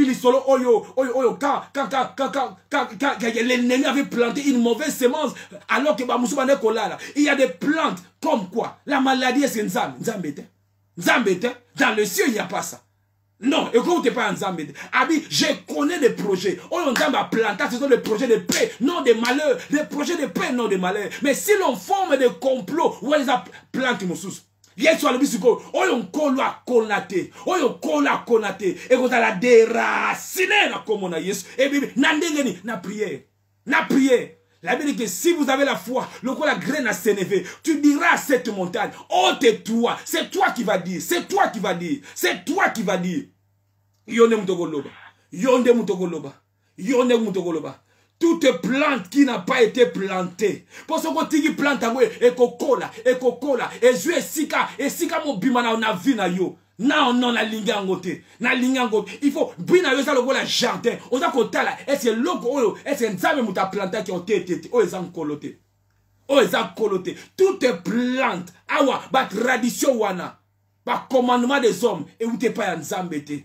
l'ennemi avait planté une mauvaise semence, alors que il y a des plantes comme quoi? La maladie, c'est Nzambete. Dans le ciel, il n'y a pas ça. Non, écoutez pas Nzambe. Abi, je connais des projets. On a planté, ce sont des projets de paix, non de malheur. Des projets de paix, non de malheur. Mais si l'on forme des complots, on les a plantés, mon sous. Hier soir, le biscuit, on colla connaté, on colla connaté, et on a la déraciné, comme on a yes, et bien, n'andengeni, na prière, na prière. La Bible dit que si vous avez la foi, le coup la graine a s'élevé, tu diras à cette montagne, oh tais-toi, c'est toi qui vas dire, c'est toi qui vas dire, c'est toi qui vas dire. Yonde mutogoloba, yonde mutogoloba, yonde mutogoloba. Toute plante qui n'a pas été plantée. Pour ce que tu plantes, et cocola, et je sika, et sika mo bimana na vie na yo. Non, non, na lingangote, na lingangote. Il faut, bina yo sa logo la jardin. On a kotala, et c'est logo, et c'est nzame muta planta qui ont été, oh, ils ont coloté. Oh, ils ont coloté. Toute plante, awa, ba tradition wana, ba commandement des hommes, et où t'es pas nzambete.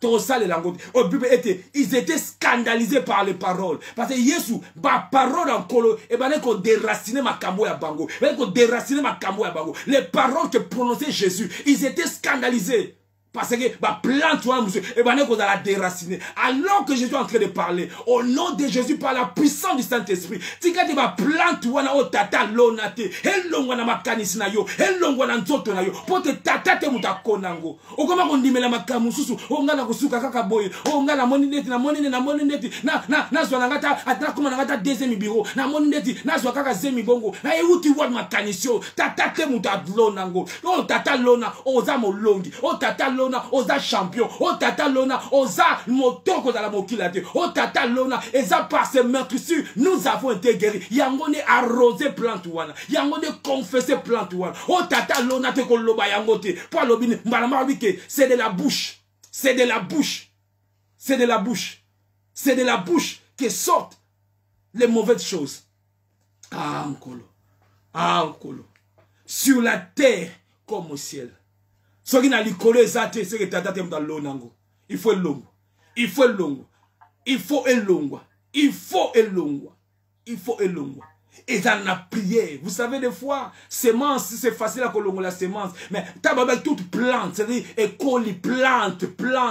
Ils étaient scandalisés par les paroles. Parce que Jésus, ma parole en colo, et ben qu'on déraciner ma cambo ya bango. Déraciner ma cambo ya bango. Les paroles que prononçait Jésus, ils étaient scandalisés. Parce que ma plante, et ben qu'on a la déraciner. Alors que Jésus est en train de parler, au nom de Jésus, par la puissance du Saint-Esprit, tu as dit ma plante, wana o tata lonate, hello wana makanisina yo, hello wana nzoto na yo, pour te tata te muta konango. O koma kondimela makamu susu, o ngana kusuka kaka boye, o ngana monineti na monineti na zwana ngata atana kuma ngata deuxième bureau, na monineti na zwa kaka zemi bongo, na euti wa makanisio, tata te muta lonango. O tata lona, o za molongi, o tata lona, oza champion, o tata lona, oza motoko dans la mokilate, o tata lona, et ça par ces meurtrissures, nous avons été guéris. Yango ne arrosé plante wana, yango ne confessé plante wana, o tata lona te koloba yango te, pour lobine, mbalama wike, c'est de la bouche, c'est de la bouche, c'est de la bouche, c'est de la bouche que sortent les mauvaises choses. Ah, Nkolo, sur la terre comme au ciel. Ce qui n'a likolo ezate, c'est que tata te mta lonango. Il faut longo. Il faut longo. Il faut longo. Il faut longo. Il faut longo. Et dans la prière, vous savez des fois, sémence, c'est facile à colongo la sémence, mais t'as toute plante, c'est-à-dire école, plante.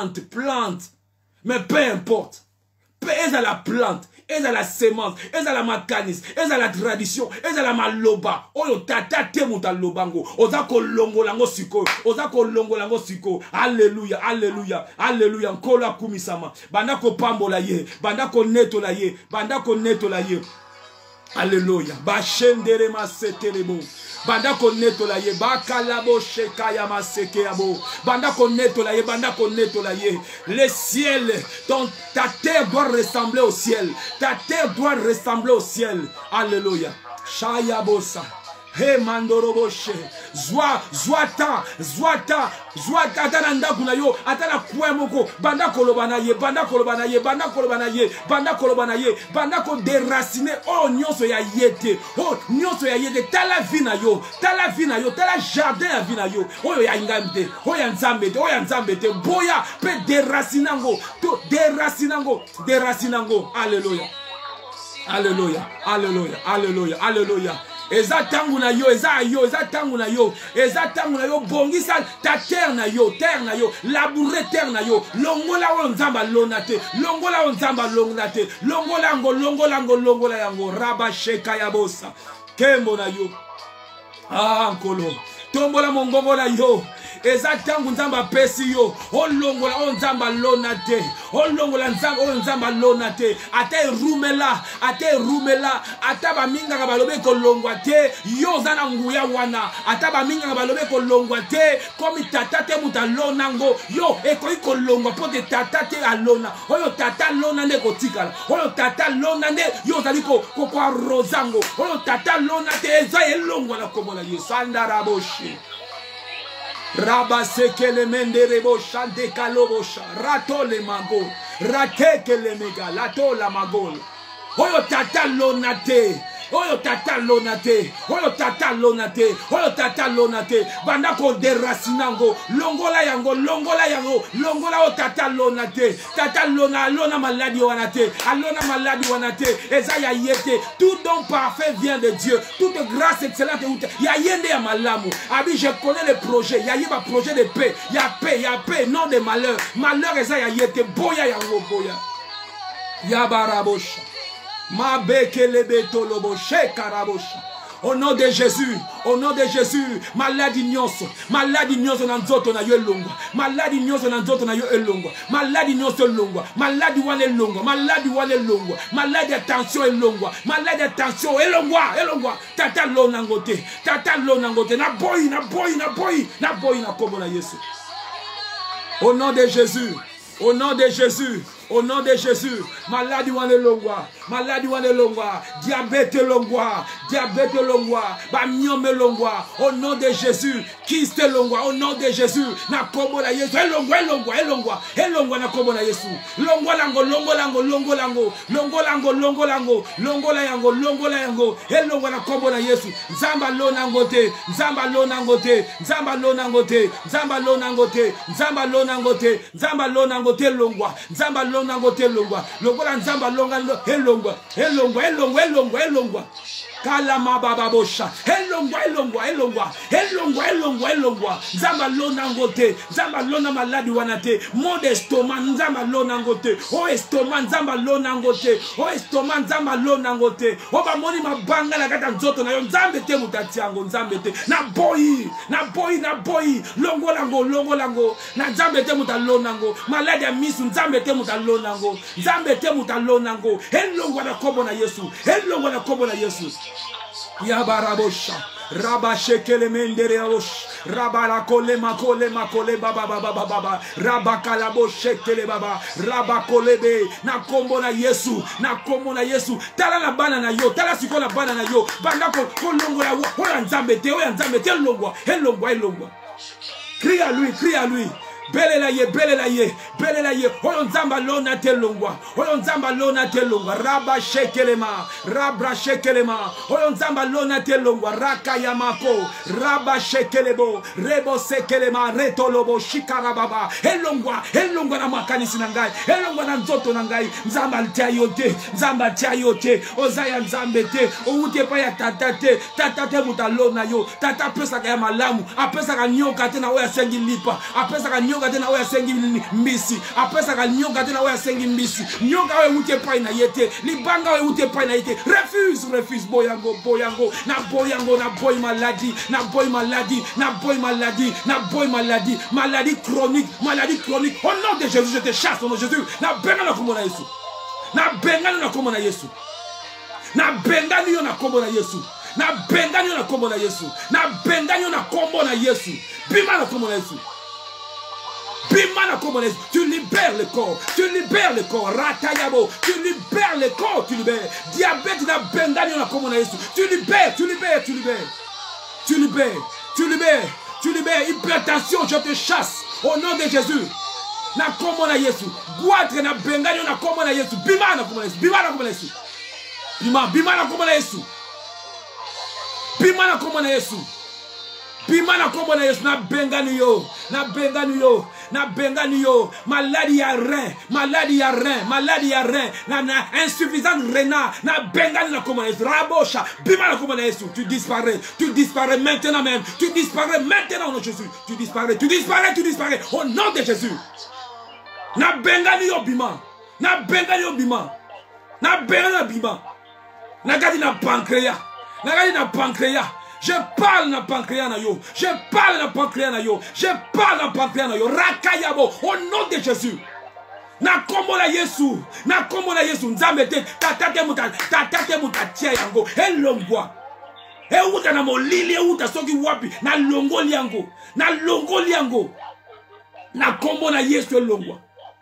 Mais peu importe. Peu à la plante. Et à la sémence, et à la mécanisme, et à la tradition, et à la maloba. Oyo tata te muta lobango. Ozako longo lango siko. Ozako longo lango siko. Alléluia, alléluia, alléluia. Nkola kumisama. Bandako pambola ye. Bandako neto la ye. Bandako neto la ye. Alléluia. Bashendere masetelebo. Bandako neto la ye. Bakalabo shekaya maseke abo. Bandako neto la ye. Bandako neto la ye. Le ciel, ta terre doit ressembler au ciel. Ta terre doit ressembler au ciel. Alléluia. Shaya bosa. He mandoroboshe. Zwata atananda kunayo atana kuemoko banda kolobana ye banda ko déraciner oh nyonso ya yete tala vina yo tala jardin ya vina yo oyo ya ngambe oyo nzambe te boya pe déracinango to déracinango alléluia Eza tangu na yo, bongisa ta terre na yo, labourer terre na yo, longola o nzamba lonate, longola yango, raba sheka ya bosa, kembo na yo, Nkolo, tombola mongongo na yo, eza tangu nzamba pesi yo, olongola o nzamba lonate, olongola nzamba lonate, ate rumela, ata baminga ka balobe ko longwa te, yo zana nguya wana, ata baminga ka balobe ko longwa te, komi tata te muta lonango, yo ekoi ko longwa pote tata te alona, oyo tata lona ne ko tikala, oyo tata lona ne yo zali ko rozango, oyo tata lona te eza elongwa na komola Yesu andara boshi. Rabaseke le menderebo shande kalobosha rato le mago rateke le mega lato la magol oyo tata lonate oyo tata lonate, oyo tata lonate, oyo tata lonate, banda ko deracinango, longola yango, longola yango, longola o tata lonate, tata lona maladie wanate, alona maladie wanate, ezaya yete, tout don parfait vient de Dieu, toute grâce excellente, ya yende ya malamu, abi je connais le projet, ya yeba projet de paix, ya paix, non de malheur, malheur ezaya yete, boya yango, boya, ya barabosha. Ma bekelebe lobo shekarabosha. Au nom de Jésus, maladi nyonso na nzoto na yo elongwa, maladi nyonso na nzoto na yo elongwa, maladi nyonso elongwa, maladi wana elongwa, maladi ya tension elongwa, maladi ya tension elongwa, tata lo nangote, na boy na kombo na Yesu. Au nom de Jésus, au nom de Jésus, au nom de Jésus, maladie wane longwa, diabète longwa, bamiome longwa, au nom de Jésus, kiste longwa, au nom de Jésus, na kombo na Yesu, elongwa na kombo na Yesu, longo lango, elongwa na kombo na Yesu, nzamba lo nangote, longwa, nzamba lonangote longwa, longola nzamba elongwa. Kalama baba bosha, elongwa. Nzamba lona maladi wanate, mon estomac, nzamba lonangote, o estomac, nzamba lonangote, o ba moni mabanga la kata nzoto na yo, nzambe te mutatiango, nzambe te, na boy, longolango, na nzambe te mutalonango, maladi ya misu, nzambe te mutalonango, elongwa na kombo na Yesu, Yabarabosha, Rabashekele Mendereosh, Rabarakole makole baba, Rabakalaboshetele baba, Rabakolebe, na kombo na Yesu, tala la bana na yo, tala siko la bana na yo, bandako kolongo la oya nzambe te, elongwa. Crie à lui. Belela ye, oyo nzamba lona telongwa, rabra shekelema, oyo nzamba lona telongwa, rakayamako, raba shekelebo, rebo sekelema, retolobo, shikarababa, elongwa na makanisi na ngai, elongwa na nzoto na ngai, nzamba tia yote, ozaya nzambe te, ouute pa ya tata te mutalona yo, tata pesa ka ya malamu, apesa ka nyoka te na oya sengi lipa, apesa ka nyoka te na oya sengi mbisi, apesa ka nyoka te na oya sengi mbisi, nyoka we ute pa na yete, libanga we ute pa na yete, refuse boyango, na boy maladie chronique, au nom de Jésus je te chasse, au nom de Jésus, na benga na kombo na Yesu, na benga na kombo na Yesu, na benga ni na kombo na Yesu, bima na kombo na Yesu. Tu libères le corps, Ratayabo, tu libères le corps, diabète na bengani na komona Yesu, tu libères, hypertension, je te chasse, au nom de Jésus, na komona Yesu, goitre na bengani na komona Yesu, bima na komona Yesu, na bengani yo, maladie ya rein, na insuffisance rénale, na bengani na komona Yesu, rabosha, bima na komona Yesu, tu disparais maintenant même, au nom de Jésus, tu disparais, au nom de Jésus, na bengani yo bima, na gadi na pancréas, je parle na pancréas na yo, rakayabo, au nom de Jésus, na kombo na Yesu, nzambe te, tatate mutatia yango, elongwa, euta na molili, euta soki wapi, na longoli yango, na kombo na Yesu elongwa,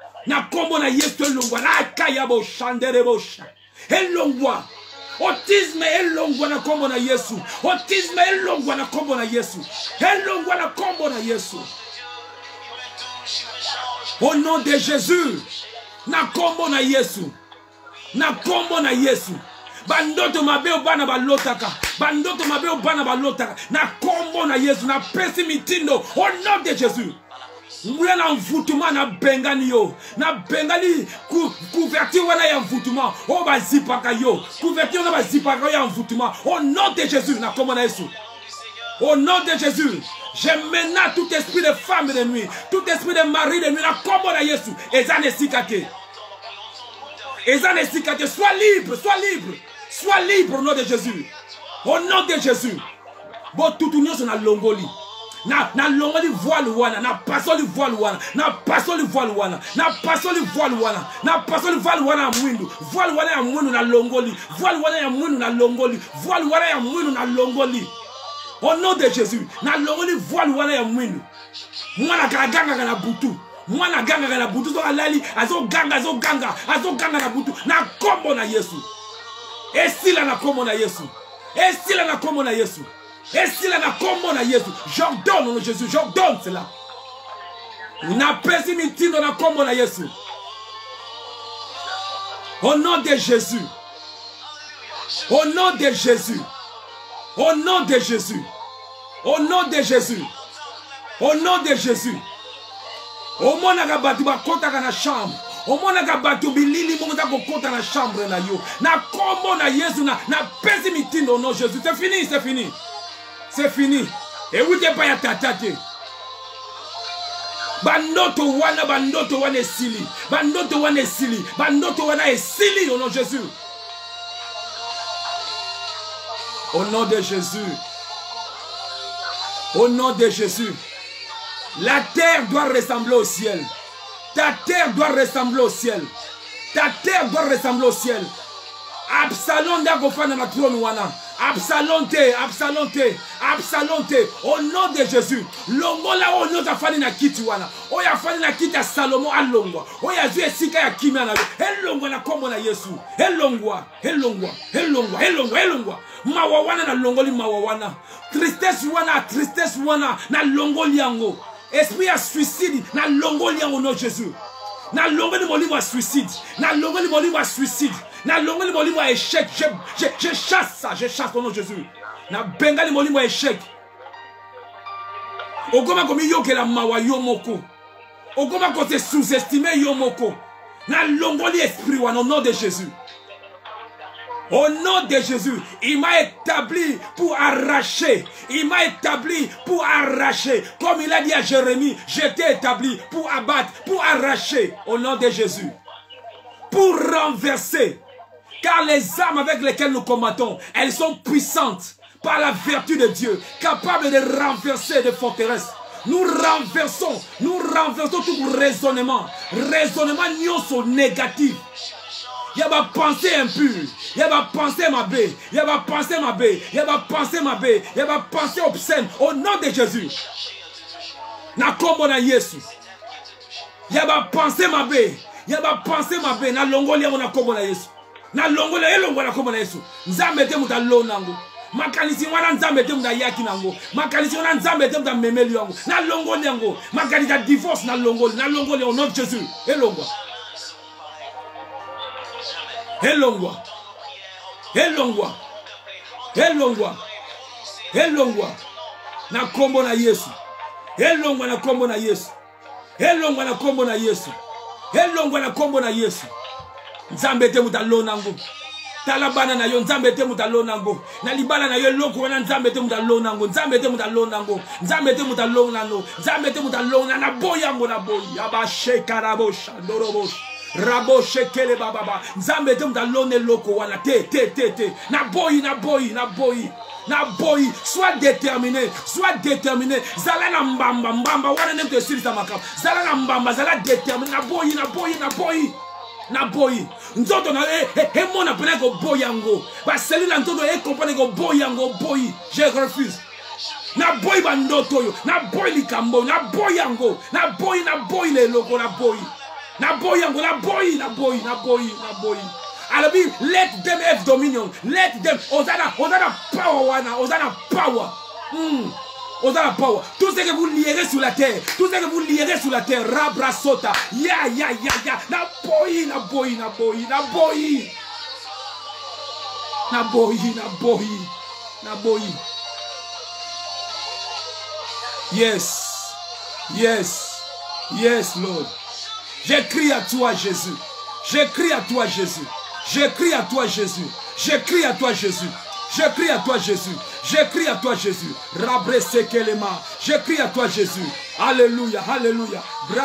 rakayabo, shanderebosha, elongwa. Autisme elongwa na kombo na Yesu. Elongwa na kombo na Yesu. Au nom de Jésus. Na kombo na Yesu. bandoto mabe obana balotaka bandoto mabe obana balotaka na kombo na Yesu na pesi mitindo au nom de Jésus. Mouya na mvutuma na bengani yo na bengali couverture wana ya mvutuma o bazipaka yo couverture na bazipaka ya mvutuma au nom de Jésus na kombo na Yesu. Au nom de Jésus, je menace tout esprit de femme de nuit, tout esprit de mari de nuit, na kombo na Yesu. Ezane sikate. Ezane sikate, sois libre, sois libre. Sois libre au nom de Jésus. Au nom de Jésus. Bon, tout union sur la longoli. Na longoli voile wana, na pasoli voile wana, na pasoli voile wana, na pasoli voile wana, na pasoli voile wana ya mwindu, voile wana ya mwindu na longoli, voile wana ya mwindu na longoli, voile wana ya mwindu na longoli. Au nom de Jésus, na longoli voile wana ya mwindu. Mwana kaganga na butu. Mwana ganga na butu so alali azo ganga na butu na kombo na Yesu. Esila na kombo na Yesu. Esila na kombo na Yesu. Esila na kombo na Yesu. J'ordonne au nom de Jésus, j'ordonne cela. Na pesi mitindo na kombo na Yesu. Au nom de Jésus. Au nom de Jésus. Au nom de Jésus. Au nom de Jésus. Au nom de Jésus. Au mona gabatu bakota na chambre. Au mona gabatu bilili monga kokota na chambre na yo. Na kombo na Yesu na pesi mitindo no Jésus. C'est fini, c'est fini. C'est fini. Et où t'es pas ya tatate. Bandoto wana esili. Bandoto wana esili. Bandoto wana esili au nom de Jésus. Au nom de Jésus. Au nom de Jésus. La terre doit ressembler au ciel. Ta terre doit ressembler au ciel. Ta terre doit ressembler au ciel. Absalom d'Agofana na trône wana. Absalom te. Au nom de Jésus. Longola o nyota fani na kiti wana. Oya fani na kiti ya Salomo alongwa. Oya zue sika ya kimia na yo. Elongwa na kombo na Yesu. Elongwa. Mawa wana na longoli mawa wana. Tristesse wana na longoli yango. Esprit à suicide, na longoli au nom de Jésus. Na longoli mon livre à suicide. Na longoli mon livre à suicide. Na longoli mon livre à échec. Je chasse ça, je chasse au nom de Jésus. Na bengali mon livre à échec. Ogoma komi yo ke la mawa yo moko. Ogoma ko te sous-estimer yo moko. Na longoli esprit au nom de Jésus. Au nom de Jésus, il m'a établi pour arracher. Il m'a établi pour arracher. Comme il a dit à Jérémie, je t'ai établi pour abattre, pour arracher. Au nom de Jésus. Pour renverser. Car les armes avec lesquelles nous combattons, elles sont puissantes par la vertu de Dieu, capables de renverser des forteresses. Nous renversons tout raisonnement. Raisonnement nyonso négatif. Il y a ma pensée impure, il y a ma pensée mabé, il y a ma pensée mabé, il y a ma pensée mabé, il y a ma pensée obscène. Au nom de Jésus. Na kombo na Yesu. Il y a ma pensée mabé, il y a ma pensée mabé. Na longoli na kombo na Yesu. Na longoli na kombo na Yesu. Nzambe te muta lonango. Makanisi wana nzambe te muta yaki nango. Makanisi wana nzambe te muta memeli yango. Na longoli yango. Makanisi divorce na longoli au nom de Jésus. Elongwa. Elongwa na kombo na Yesu. Elongwa na kombo na Yesu. Elongwa na kombo na Yesu. Elongwa na kombo na Yesu. Nzambe te mutalonango. Talabana na yo nzambe te mutalonango. Na libala na yo loko wana nzambe te mutalonango. Nzambe te mutalonango. Nzambe te mutalonango. Nzambe te mutalonango na boyango na boyi. Aba shekarabosha ndorobosha. Rabo shekele bababa. Nzambe te mutalone loko wana te. Na boyi. Sois déterminé. Zala na mbamba. Wana nem te siri sa makam. Zala na mbamba. Zala déterminé. Na boyi. Nzoto na mona pena ko boyango. Ba seli na nzoto comprendre ko boyango boyi. Je refuse. Na boyi bandoto yo. Na boyi likambo. Na boyango. Na boyi le loko na boyi. Na boyango. Alors, let them have dominion. Let them. Osana power wana. Osana power. Osana power. Tout ce que vous lierez sur la terre. Rabra sota. Ya. Na boyi. Na boyi, na boyi, na boyi. Yes. Yes. Yes, Lord. J'écris à toi, Jésus. J'écris à toi, Jésus. J'écris à toi, Jésus. J'écris à toi, Jésus. J'écris à toi, Jésus. J'écris à toi, Jésus. Rabrese kelema. J'écris à toi, Jésus. Alléluia, alléluia.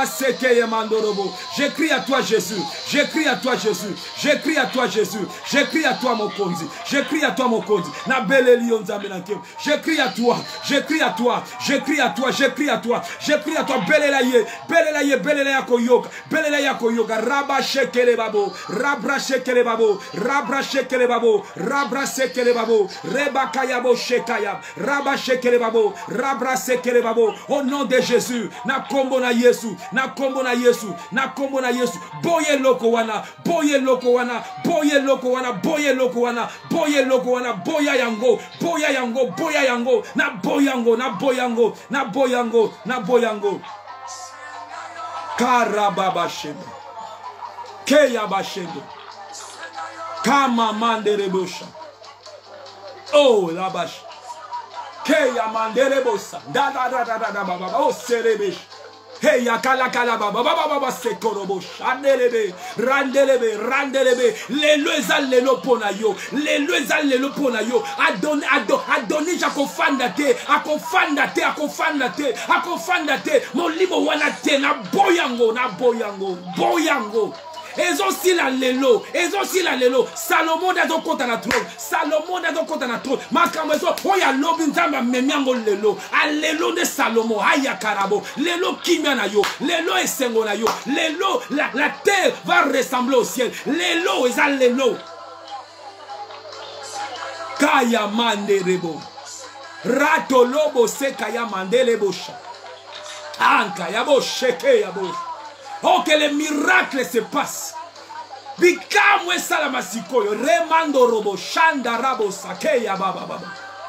J'écris à toi, Jésus. J'écris à toi, Jésus. J'écris à toi, Jésus. J'écris à toi, mon Kondi. J'écris à toi, mon Kondi. J'écris à toi. J'écris à toi. J'écris à toi. J'écris à toi. J'écris à toi. Belelaye. Belelaye. Belelaye koyoka. Belelaye koyoka. Rabba shekele babo. Rabra shekele babo. Rabra shekele babo. Rabra shekele babo. Reba kayabo shekayab. Rabba shekele babo. Rabra shekele babo. Au nom de Jésus. Na kombo na Yesu. Na kombo na Yesu. Na kombo na Yesu. Boye loko wana. Boye loko wana. Boye loko wana. Boye loko wana. Boye loko wana. Boya yango. Boya yango. Boya yango. Na boyango. Na boyango. Na boyango. Na boyango. Karababa shendo. Keyaba shendo. Kama mandere bosha. Oh la bash. Keya mandere bosa. Da da da da da da baba. Oh serebesh. Hey yakala kala baba baba baba sekorobo shandelebe randelebe randelebe lelo ezal lelo pona yo lelo ezal lelo pona yo adoni jakofanda te akofanda te akofanda te akofanda te molimo wana te na boyango boyango Ezosi la lelo, Salomon d'azo kota na trône, Salomon d'azo kota na trône. Makamezo, oya lobi nzamba memiango lelo, a lelo de Salomon, aya karabo, lelo kimia na yo, lelo esengo na yo, lelo la terre va ressembler au ciel, lelo eza lelo. Kaya mande rebo, rato lobo se kaya mande lebo sha, anka yabo sheke yabo. Oh, que les miracles se passent. Bikamwe salamasikoyo. Remando robo. Shanda rabo sakeya baba baba.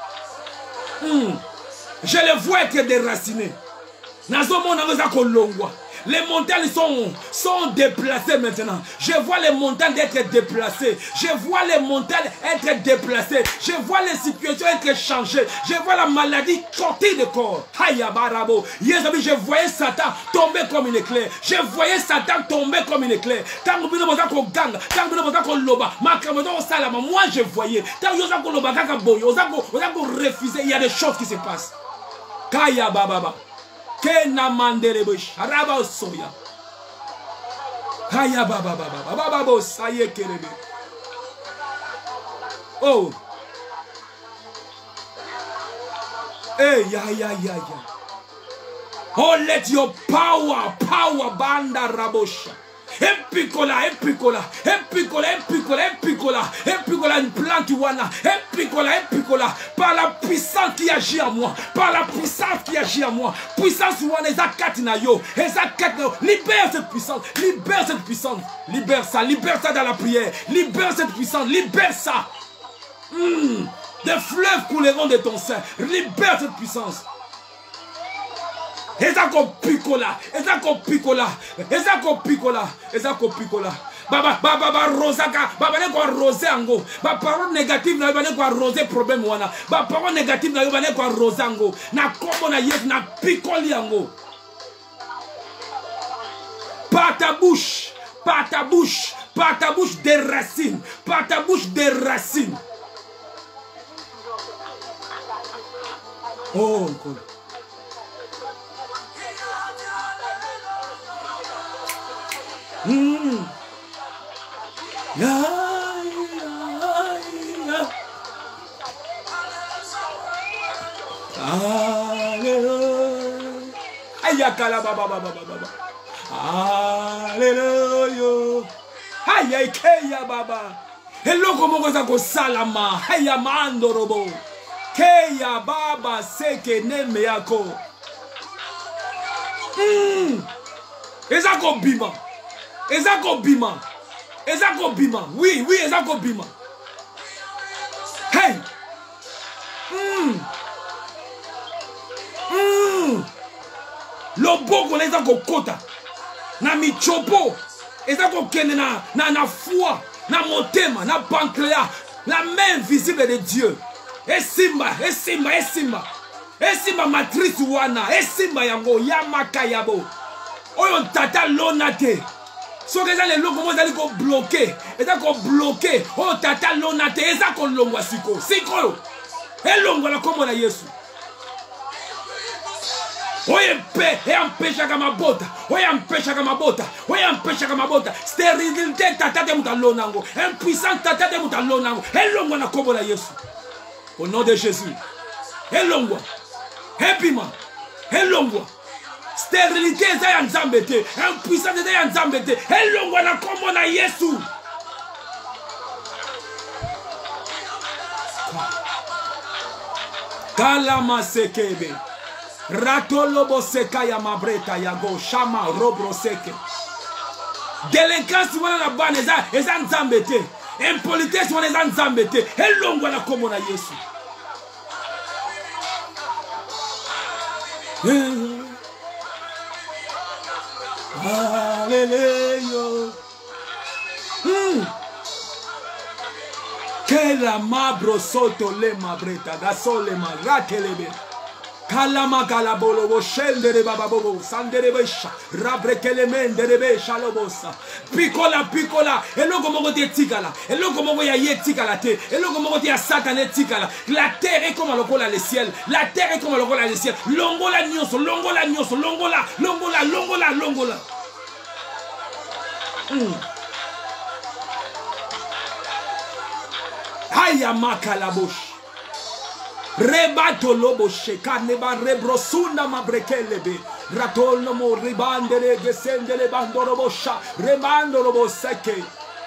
Je les vois être déracinés. Nazomo nagoza kolongwa. Les montagnes sont déplacées maintenant. Je vois les montagnes être déplacées. Je vois les montagnes être déplacées. Je vois les situations être changées. Je vois la maladie sortir de corps. Hayabarabo. Je voyais Satan tomber comme une éclair. Je voyais Satan tomber comme une éclair. Moi je voyais. Il y a des choses qui se passent. Kaya baba. Kena mandere bush, araba soya. Kaya baba baba saye kerebe. Oh. Hey ya. Oh, let your power banda rabosha. Epicola, une plante wana, epicola, par la puissance qui agit en moi, puissance wana, ezakati na yo, libère cette puissance, libère ça dans la prière, libère cette puissance, libère ça. Des fleuves couleront de ton sein, libère cette puissance. Ezako picola. Baba rosaka, baba ne ko rosé ango. Ba parole négative na ba ne ko rosé problème wana. Ba parole négative na ba ne ko rosé ango. Na kombo na yes na picoli ango. Par ta bouche des racines, Oh God. Ayakala baba. Hallelujah. Hayakeya baba. Eloko moko za ko salama. Hayamando robo. Keya baba seke neme yako. Ezako bima. Oui, ezako bima. Hey. Loboko na ezako kota. Na michopo. Ezako kene na foi, na motema, na pancréas. La main invisible de Dieu. Esimba, esimba, esimba. Esimba matrice wana. Esimba yango. Yamaka yabo. Oyo tata lonate. So que les locaux vont aller bloquer. Et ça qu'on bloqué. Oh tata lonate. Et ça qu'on longwa siko. Siko. Et longwa la comme la Yesu. Oye mpe, e ampesha kama bota. Oye ampesha kama bota. Oye ampesha kama bota. Stérilité tata de mutalonango. Impuissant tata de mutalonango. E longwa na comme la Yesu. Au nom de Jésus. E longwa. E pima. E longwa. Stérilité eza ya nzambe te, impuissance eza ya nzambe te, elongwa na kombo na Yesu. Kalama sekebe. Ratolobo seka ya mabreta ya go shama robro seke. Délinquance wana na bana eza nzambe te. Impolitesse wana eza nzambe te, elongwa na kombo na Yesu. Alléluia. Que la mabro soto le mabreta gasole maratelebe. Kalama kalabolo bo shendere bababobo sandere besha rabrekele mendere besha lobosa pikola pikola eloko moko te tikala eloko moko ya ye tikala te eloko moko te ya satane tikala. La terre est comme lokola le ciel, la terre est comme lokola le ciel. Longola nyonso longola nyonso longola longola longola longola. Aya makalabosh. Rebato lobo shekane ba rebrosunda mabrekelebe ratolo mo ribandere gesendele bandoro bosha rebando robo seke.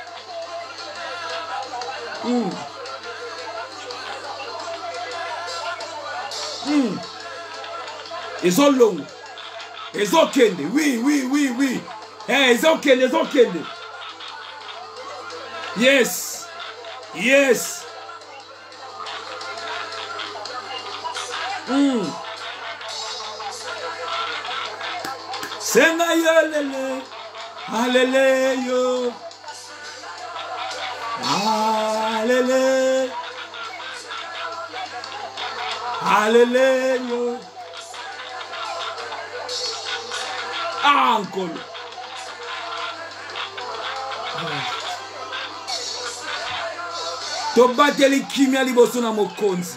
Ezolongo ezokende oui ezokende ezokende. Yes yes. Senga yelele, hallelujah, hallelujah, hallelujah. Encore. To bateli kimia liboso na mokonzi.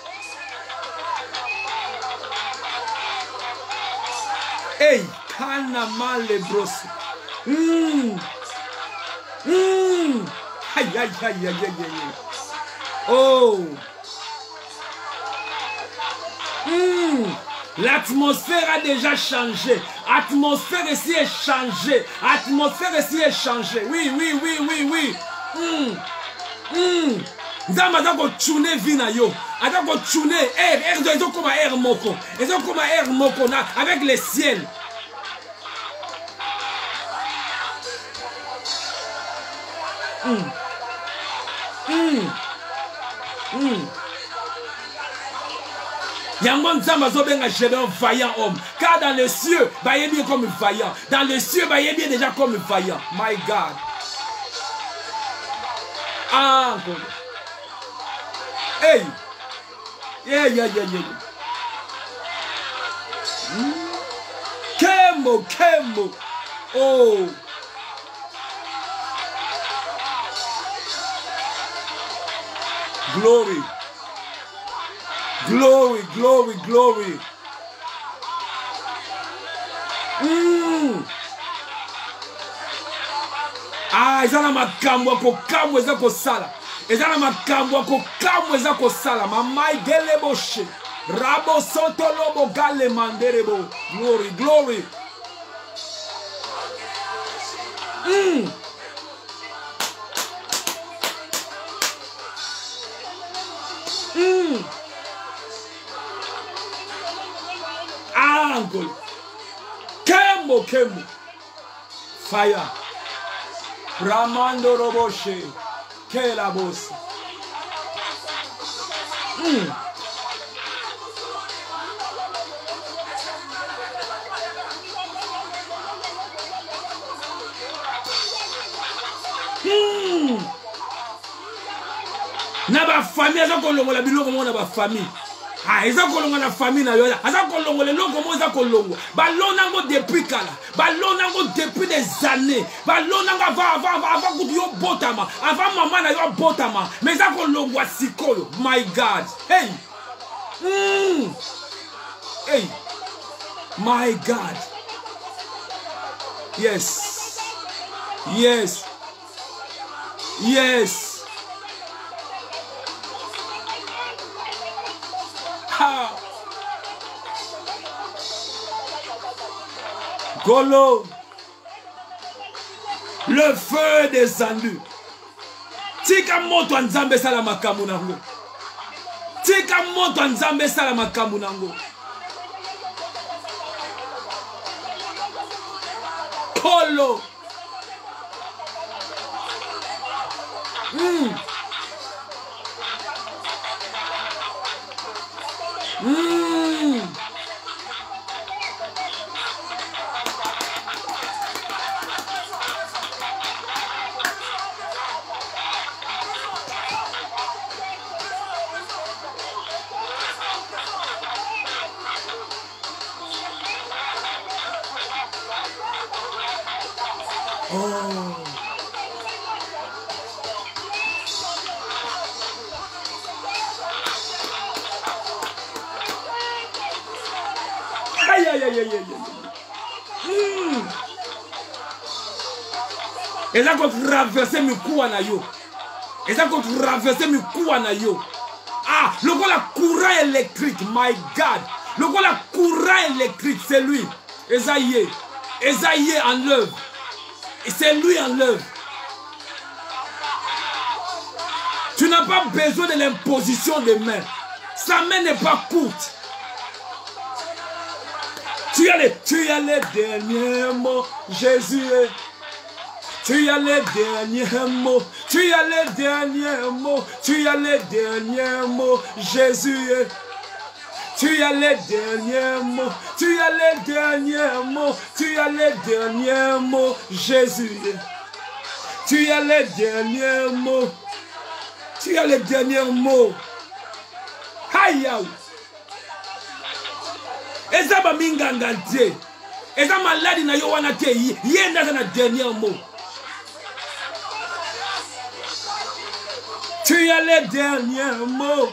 Hey, kana male bros. Aïe, aïe, aïe, aïe, aïe. Oh. L'atmosphère a déjà changé. L'atmosphère ici est changée. L'atmosphère ici est changée. Oui, oui, oui, oui, oui. Nzamba zako tune vina yo. Azako tune air ezo comme air moko. Ezo comme air moko na avec le ciel. Yangon Nzamba zobenga Gédéon vaillant homme. Car dans les cieux, bah il est bien comme vaillant. Dans les cieux, bah il est bien déjà comme vaillant. My God. Ah, God. Hey. Yeah, yeah, yeah, yeah. Kembo, Kembo. Oh. Glory. Glory, glory, glory. Ah, ezana makambo ko kambo ezako sala. Ezana makambo ko kambo ezako sala. Mamai geleboshe. Rabo soto lobo gale manderebo. Glory, glory. Angle. Kembo, Kembo. Fire. Ramando Roboshe. Kela boss. na ba famille aza kolongola biloko mo na ba famille eza kolongola na famille na yo aza kolongola loko mo eza kolongola balona ngo depuis kala balona ngo depuis des années balona ngo avant kutu yo botama avant maman na yo botama mais eza kolongwa sikoyo my God hey hey my God yes yes yes ha Golo le feu est descendu tika moto nzambe sala makambo nango tika moto nzambe sala makambo nango Golo eza ko traverser mikuwa na yo eza ko traverser mikuwa na yo lokola courant électrique my God lokola courant électrique c'est lui eza ye en l'œuvre c'est lui en l'œuvre tu n'as pas besoin de l'imposition des mains sa main n'est pas courte tu as les derniers mots Jésus tu as les derniers mots, tu as les derniers mots, tu as les derniers mots, Jésus. Tu as les derniers mots, tu as les derniers mots, tu as les derniers mots, Jésus. Tu as les derniers mots, tu as les derniers mots. Aïe! Eza ba minganga te. Eza maladi na yo wana te. Yenda na dernier mot. Tu as les derniers mots.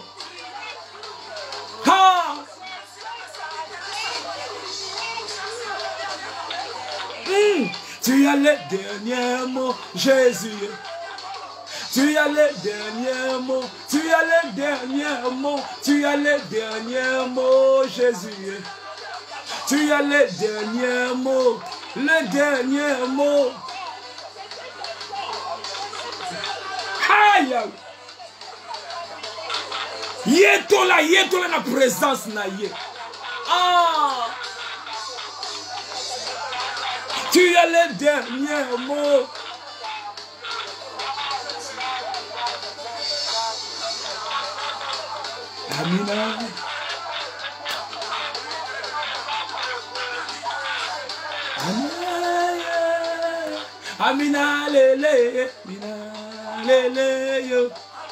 Tu as les derniers mots, Jésus. Tu as les derniers mots, tu as les derniers mots, tu as les derniers mots, Jésus. Tu as les derniers mots, les derniers mots. Aïe! Yetola na présence na ye. Tu as les derniers mots. Amina. Amina lele, Amina lele yo.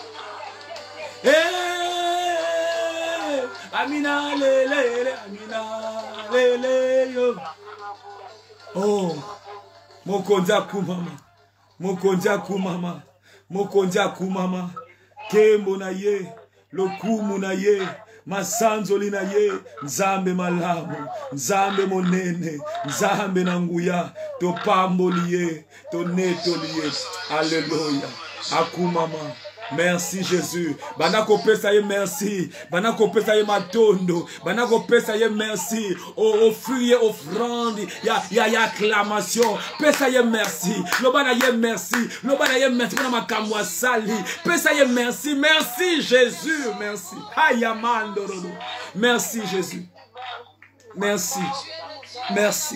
Amina lele, Amina lele yo. Oh, mokonja kumama, mokonja kumama, mokonja kumama. Kembo na ye, lokumu na ye. Masanzoli na ye, nzambe malamu, nzambe monene, nzambe na nguya, to pamboli ye, to netoli ye. Alléluia. Akumama. Merci Jésus. Banako pesa ye merci. Banako pesa ye matondo. Banako pesa ye merci. Offrir offrande. Ya acclamation. Pesa ye merci. Lobana ye merci. Lobana ye merci. Bana makamwa sali. Pesa ye merci. Merci Jésus. Merci. Hayamando. Merci Jésus. Merci. Merci.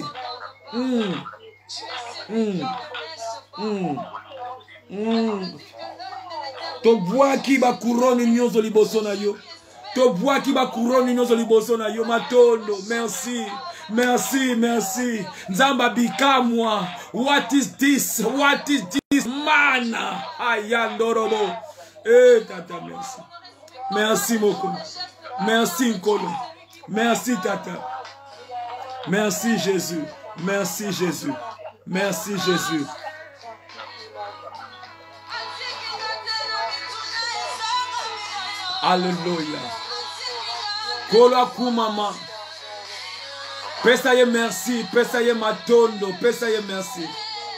To bois qui ba couronne nyonzo liboso na yo. To bois qui ba couronne nyonzo liboso na yo matondo. Merci. Merci, merci. Nzamba bikamwa. What is this? What is this man? Ayandorobo. Eh, Tata, merci. Merci, Moko. Merci, Nkolo. Merci, Tata. Merci, Jésus. Merci, Jésus. Merci, Jésus. Alléluia. Kola kumama. Pesaye merci. Pesaye matondo. Pesaye merci.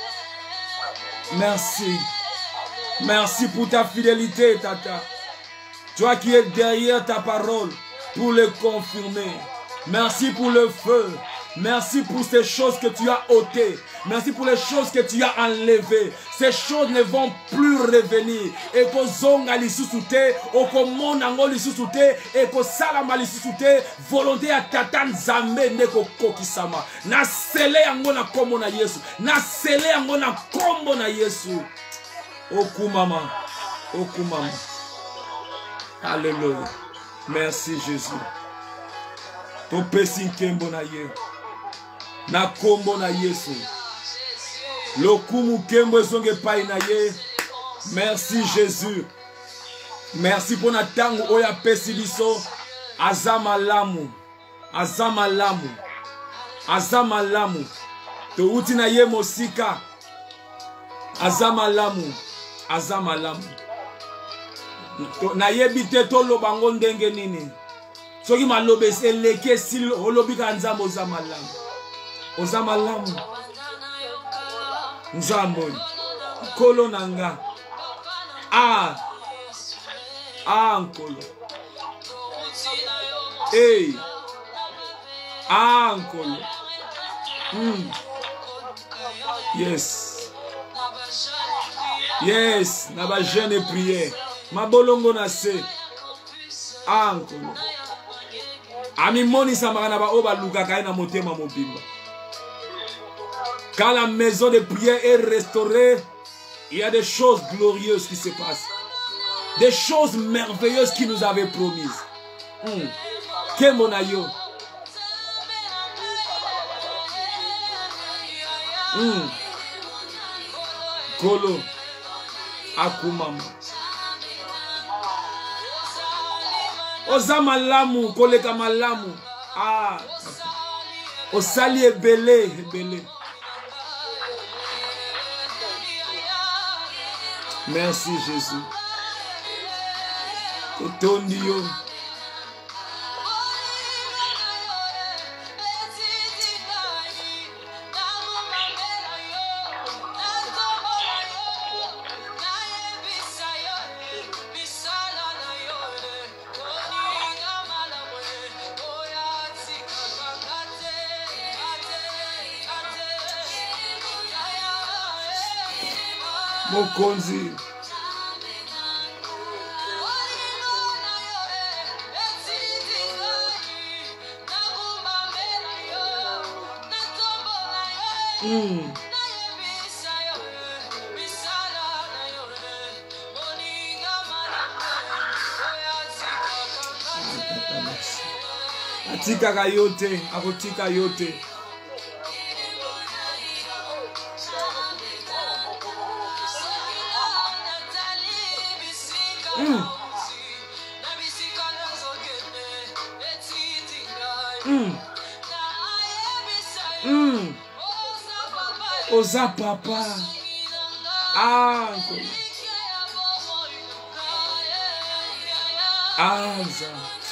Merci. Merci pour ta fidélité, Tata. Toi qui es derrière ta parole pour le confirmer. Merci pour le feu. Merci pour ces choses que tu as ôtées. Merci pour les choses que tu as enlevées. Ces choses ne vont plus revenir. Et que zonga lisusute, okomonango lisusute, et que salama lisusute, volonté à tatan zambe neko kokisama. Na sele yango na kombo na Yesu. Na sele yango na kombo na Yesu. Okumama. Okumama. Alléluia. Merci Jésus. To pesi kembo na ye. Na kombo na Yesu. Lokumu kembo zonge pai na ye. Merci Jésus. Merci pour na tango oya pesi biso. Azama lamu. Azama lamu. Azama lamu. To uti na ye mosika. Azama lamu. Azama lamu. Na ye bite to lobango ndenge nini. Soki malobe se leke sil olobika nzambo ozama lamu. Ozama lamu. Nzambo. Kolo nanga. Ah. Ah, nkolo. Hey. Ah, nkolo. Yes. Yes. Naba jeune prière. Ma bolongo na se. Ah, nkolo. Ami moni samara ba oba luka kaina motema mobimba. Quand la maison de prière est restaurée, il y a des choses glorieuses qui se passent. Des choses merveilleuses qui nous avaient promises. Kemonayo. Kolo. Akumama. Ozama lamu, koleka malamu. Ah. Osali ebele, ebele. Merci Jésus. Otondio. Mokonzi. Atika kayote, akotika yote. Oza papa. Ah. Aza.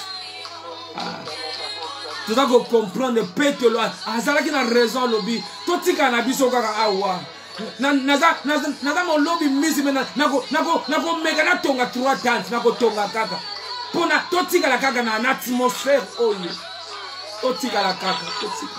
Tu dois comprendre pete lo. Azala ki na raison lobi. Totika na biso kaka awa. Naza mo lobi misi mena nako mega na tonga 3 times nako tonga kaka. Pona totika la kaka na atmosphère oyo. Totika la kaka, totika.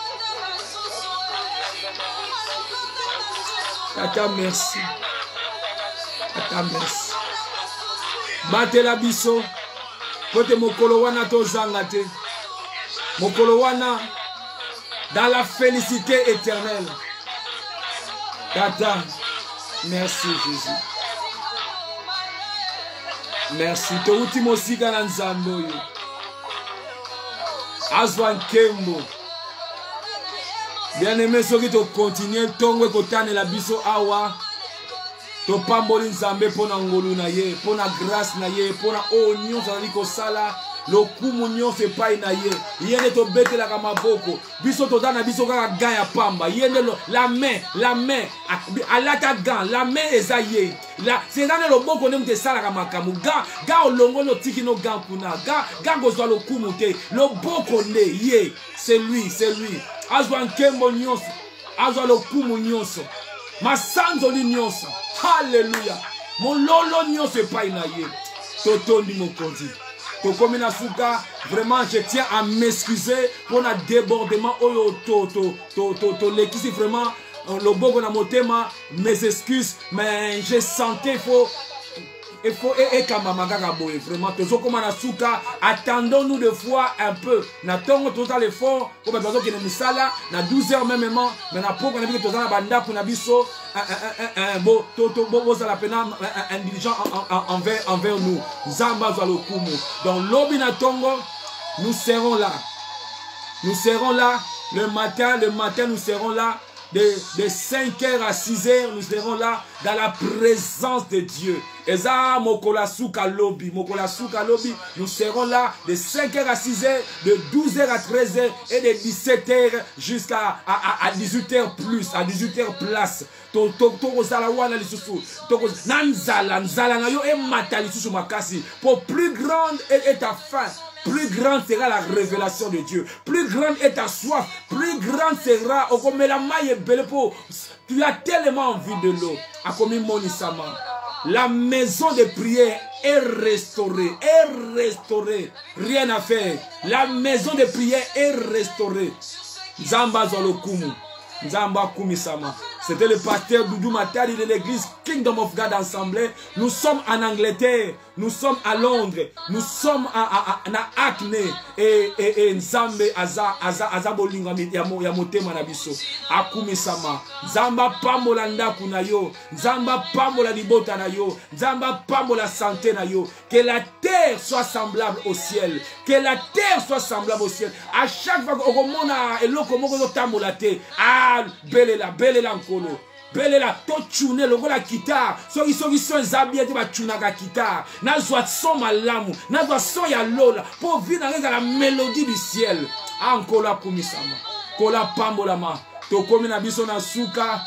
Tata merci. Tata merci. Bate la biso. Kote mokolo wana tozanga te. Mokolo wana dans la félicité éternelle. Tata, merci Jésus. Merci. To ultimo sika na nzambo yo. Azwan Kembo. Bien aimé, ceux qui te continuent, tongo kotane la biso awa. To pamboli nzambe pona ngolu na ye, pona grâce na ye, pona onyo zali ko sala. Lokumu nyonso epai na ye yende tobetelaka maboko biso toza na biso kaka gant ya pamba yende la main alata gant la main eza ye seza nde loboko nde moto esalaka makambo gant olongoli otiki no gant kuna gant kozwa lokumu te loboko nde ye c'est lui azwa nkembo nyonso azwa lokumu nyonso masanzoli nyonso halleluya mololo nyonso epai na ye totondi mokonzi. Tokomina suka, vraiment je tiens à m'excuser pour le débordement l'équipe vraiment le bogo na motema mes excuses mais je sentais il faut vraiment attendons-nous de fois un peu n'attendons tout à l'effort pour que nous misala na 12h même mais na poko na biko tozana banda kuna biso bo la pena intelligent envers nous zamba za lokumu dans lobi na tongo nous serons là le matin nous serons là de 5h à 6h, nous serons là dans la présence de Dieu. Eza mokola suka lobi, nous serons là de 5h à 6h, de 12h à 13h et de 17h jusqu'à 18h plus, à 18h place. Pour plus grande est ta faim, plus grande sera la révélation de Dieu. Plus grande est ta soif. Plus grande sera. Tu as tellement envie de l'eau. La maison de prière est restaurée. Rien à faire. La maison de prière est restaurée. Zamba Zolokumu. Zamba Kumisama. C'était le pasteur Doudou Matari de l'église Kingdom of God Assemblée. Nous sommes en Angleterre, nous sommes à Londres, nous sommes à Acne et Nzambe Aza Bolinga Yamotema Nabiso. Akumisama. Zamba Pambola Ndaku na yo. Zamba Pambola Libota na yo. Zamba Pambola santé na yo. Que la terre soit semblable au ciel. Que la terre soit semblable au ciel. À chaque fois qu'on mona eloko moko tambola te. Ah, belela nkolo. Belela to tune logo la guitare. Soki son zabia te ba tunaka guitare. Na zwa son malamu, na zwa son ya lola pour vivre dans la mélodie du ciel. Ankola kumisama. Kola pambola ma. Tokomi na biso na suka,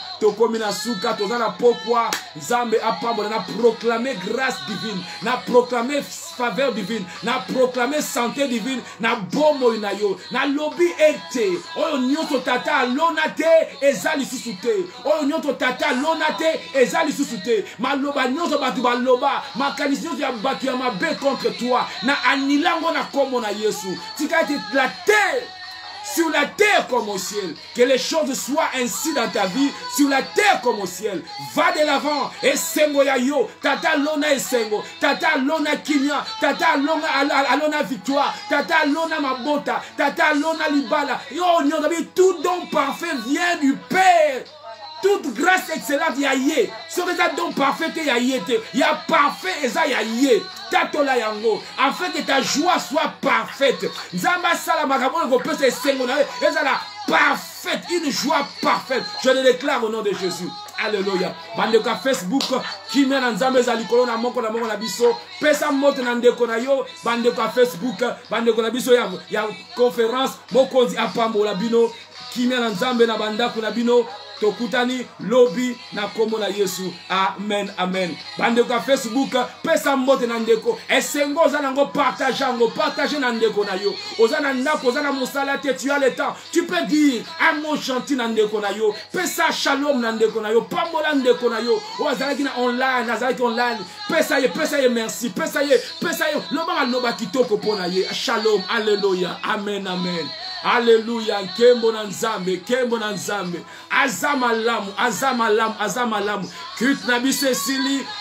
tozana pokwa, Nzambe apambola na proclamer grâce divine, na proclamer faveur divine, na proclamer santé divine, na bomo na yo, na lobby ete, oyo nyoto tata lonate ezali susute, oyo nyoto tata lonate ezali susute, maloba nyoto batu baloba, makanisi nyoto ya batu ya mabe contre toi, na anilango na komo na Yesu, tika ete la terre, sur la terre comme au ciel, que les choses soient ainsi dans ta vie, sur la terre comme au ciel. Va de l'avant, et sengo ya yo, tata lona et sengo, tata lona kinya, tata lona alona victoire, tata lona mabota, tata lona libala. Yo, tout don parfait vient du Père. Toute grâce excellente yaye. Ce que ça don parfait yaye te. Ya parfait et ça yaye. Tatola yango. Afin que ta joie soit parfaite. Zamba sala magabon ko peut se sengo na. Et ça la parfaite, une joie parfaite. Je le déclare au nom de Jésus. Alléluia. Bandeka Facebook qui mène en Zambé zalikolo na moko na biso. Pesa moto na ndeko na yo. Bandeka Facebook, bandeko na biso ya conférence mokonzi apambo la bino. Qui mène en Zambé na bandako na bino. Tokutani lobby na komo na Yesu. Amen, amen. Bandeko Facebook, pesa mbote na ndeko. Esengo ozana ngo partager na ndeko na yo. Ozana ndako, ozana musala te, tu as le temps. Tu peux dire un mot gentil na ndeko na yo. Pesa shalom na ndeko na yo. Pambola ndeko na yo. Ozana kina online, azaki online. Pesa ye merci. Pesa ye. Loba kitoko pona ye. Shalom, alléluia. Amen, amen. Alléluia, kembo na nzambe, azamalamu, kut na biso esili,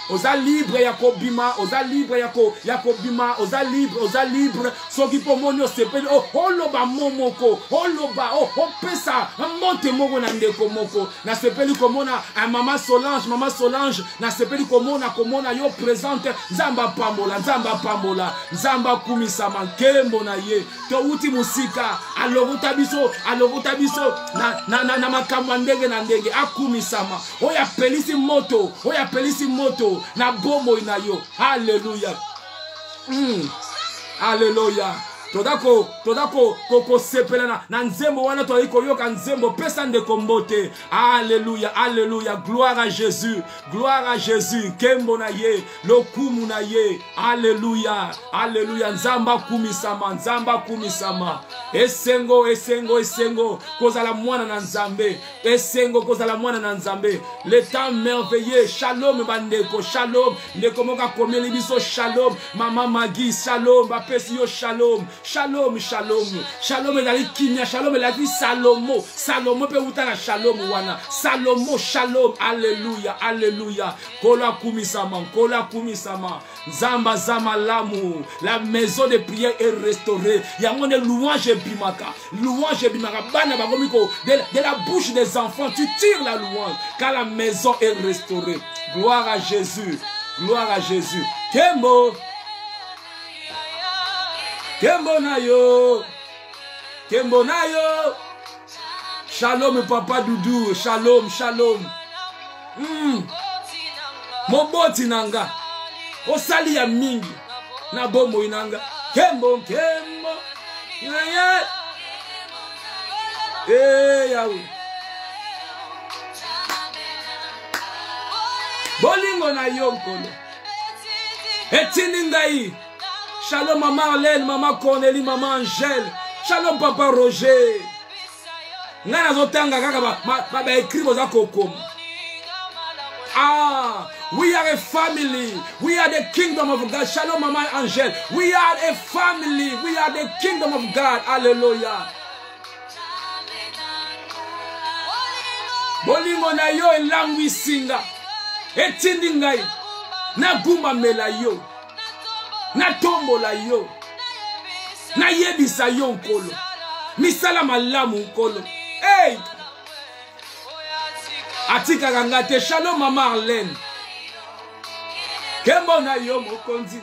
oza libre ya kobima, oza libre ya kobima, oza libre soki po moni osepeli oloba momoko, oloba opesa monte moko na ndeko moko, na sepeli komona mama Solange, na sepeli komona yo présente, nzamba pambola, nzamba kumisama kembo na ye, to uti musika, alogota biso na makambo ndenge na ndenge akumisama, oya pelisi moto na bomo na yo. Hallelujah. Hallelujah. Todako sepelana na nzembo wana to iko yoka nzembo pesa ndeko mbote. Alléluia, gloire à Jésus, kembo na ye, lokumu na ye. Alléluia, nzamba kumisama. Esengo kozala mwana na nzambe. Le temps merveilleux, shalom bandeko, shalom ndeko moka komeli biso, shalom mama Magi, shalom bapesi yo, shalom ezali kimia, shalom ezali Salomo pe utana shalom wana, shalom, alléluia, kola kumisama, nzamba zama lamu, la maison de prière est restaurée, yamone louange bimaka, bana bagomiko, de la bouche des enfants tu tires la louange, car la maison est restaurée. Gloire à Jésus, Kembo na yo, shalom papa Doudou, shalom, moboti nanga, osali ya mingi, na bomo inanga, kembo, yawe, bolingo na yo nkolo, etini ngai, shalom maman Arlène, maman Cornélie, maman Angèle, shalom papa Roger. Ngana zotanga kaka ba écrit boza kokoma. We are a family. We are the kingdom of God. Shalom maman Angèle. We are a family. We are the kingdom of God. Hallelujah. Bolingo na yo elangwi singa. Etindi ngai. Na gumba mela yo. Na tombola yo, na yebisa yo nkolo, misala malamu nkolo. Hey, atika kangate, shalom mama Arlène, kembo na yo mokonzi.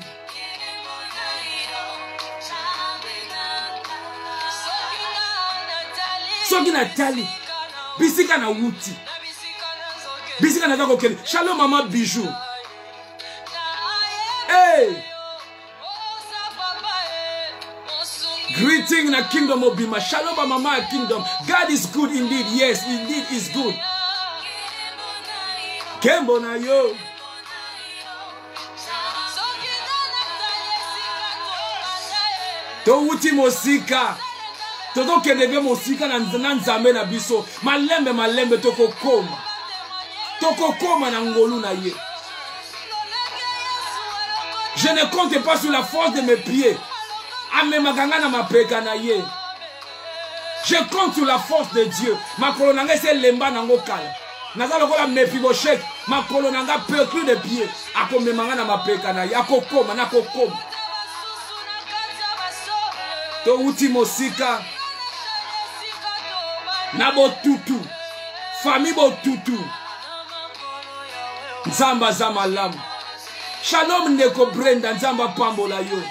Soki Nathalie, bisika na wuti, bisika na zako kele, shalom mama Bijou. Hey, greeting in the kingdom of Bima. Shalom mama kingdom. God is good indeed. Yes, indeed is good. Kembo na yo. To uti mosika. Toto kenebe mosika na nzambe na biso. Malembe toko koma na ngolu na ye. Je ne compte pas sur la force de mes pieds. Je compte sur la force de Dieu. Ma kolonanga c'est lemba nango kala. Nazalo kola Mephibosheth. Ma kolonanga perclus de pieds. Akome mangana mapeka na yakokoma na kokoma. To uti mosika. Nabo tutu. Famille bo tutu. Nzamba zamalam. Shalom ndeko Brenda, nzamba pambola yo.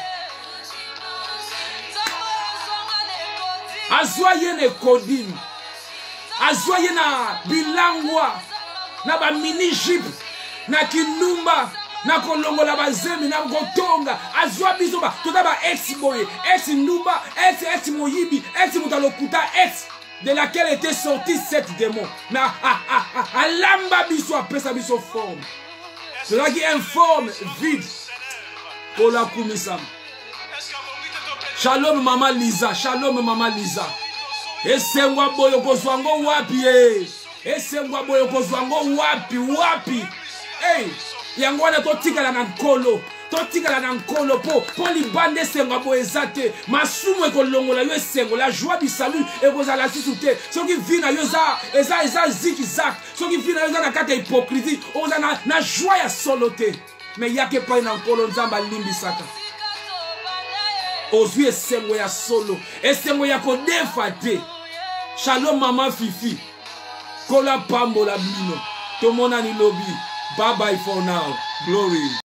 Azwaye ne kodin, azwaye na bilangwa, na ba mini jeep, na kinumba, na kolongola bazemi, na gotonga, azwa bisoba, tota ba ex boye, ex numba, ex moyibi, ex mutalokuta, ex de laquelle était sorti 7 démons. Mais alamba biso apesa biso forme. Cela qui informe vide. Kola kumisam. Shalom mama Lisa, shalom mama Lisa. Esengwa boyo kozwango wapi esengwa boyo kozwango wapi. Hey, yango wana totika na nkolo. totikala na nkolo po libanda esengo bo ezate masumu ekolongola yo esengo la joie du salut ekozala lisusu te soki vi na yo eza zikizak soki vi na yo eza na kati ya hypocrisie oza na joie ya solo te me yaka epai na nkolo nzambe alimbisaka ozwi esengo ya solo esengo ya kodefa te. Shalom mama Fifi kola pambola bino tomonani lobi. Bye bye for now. Glory.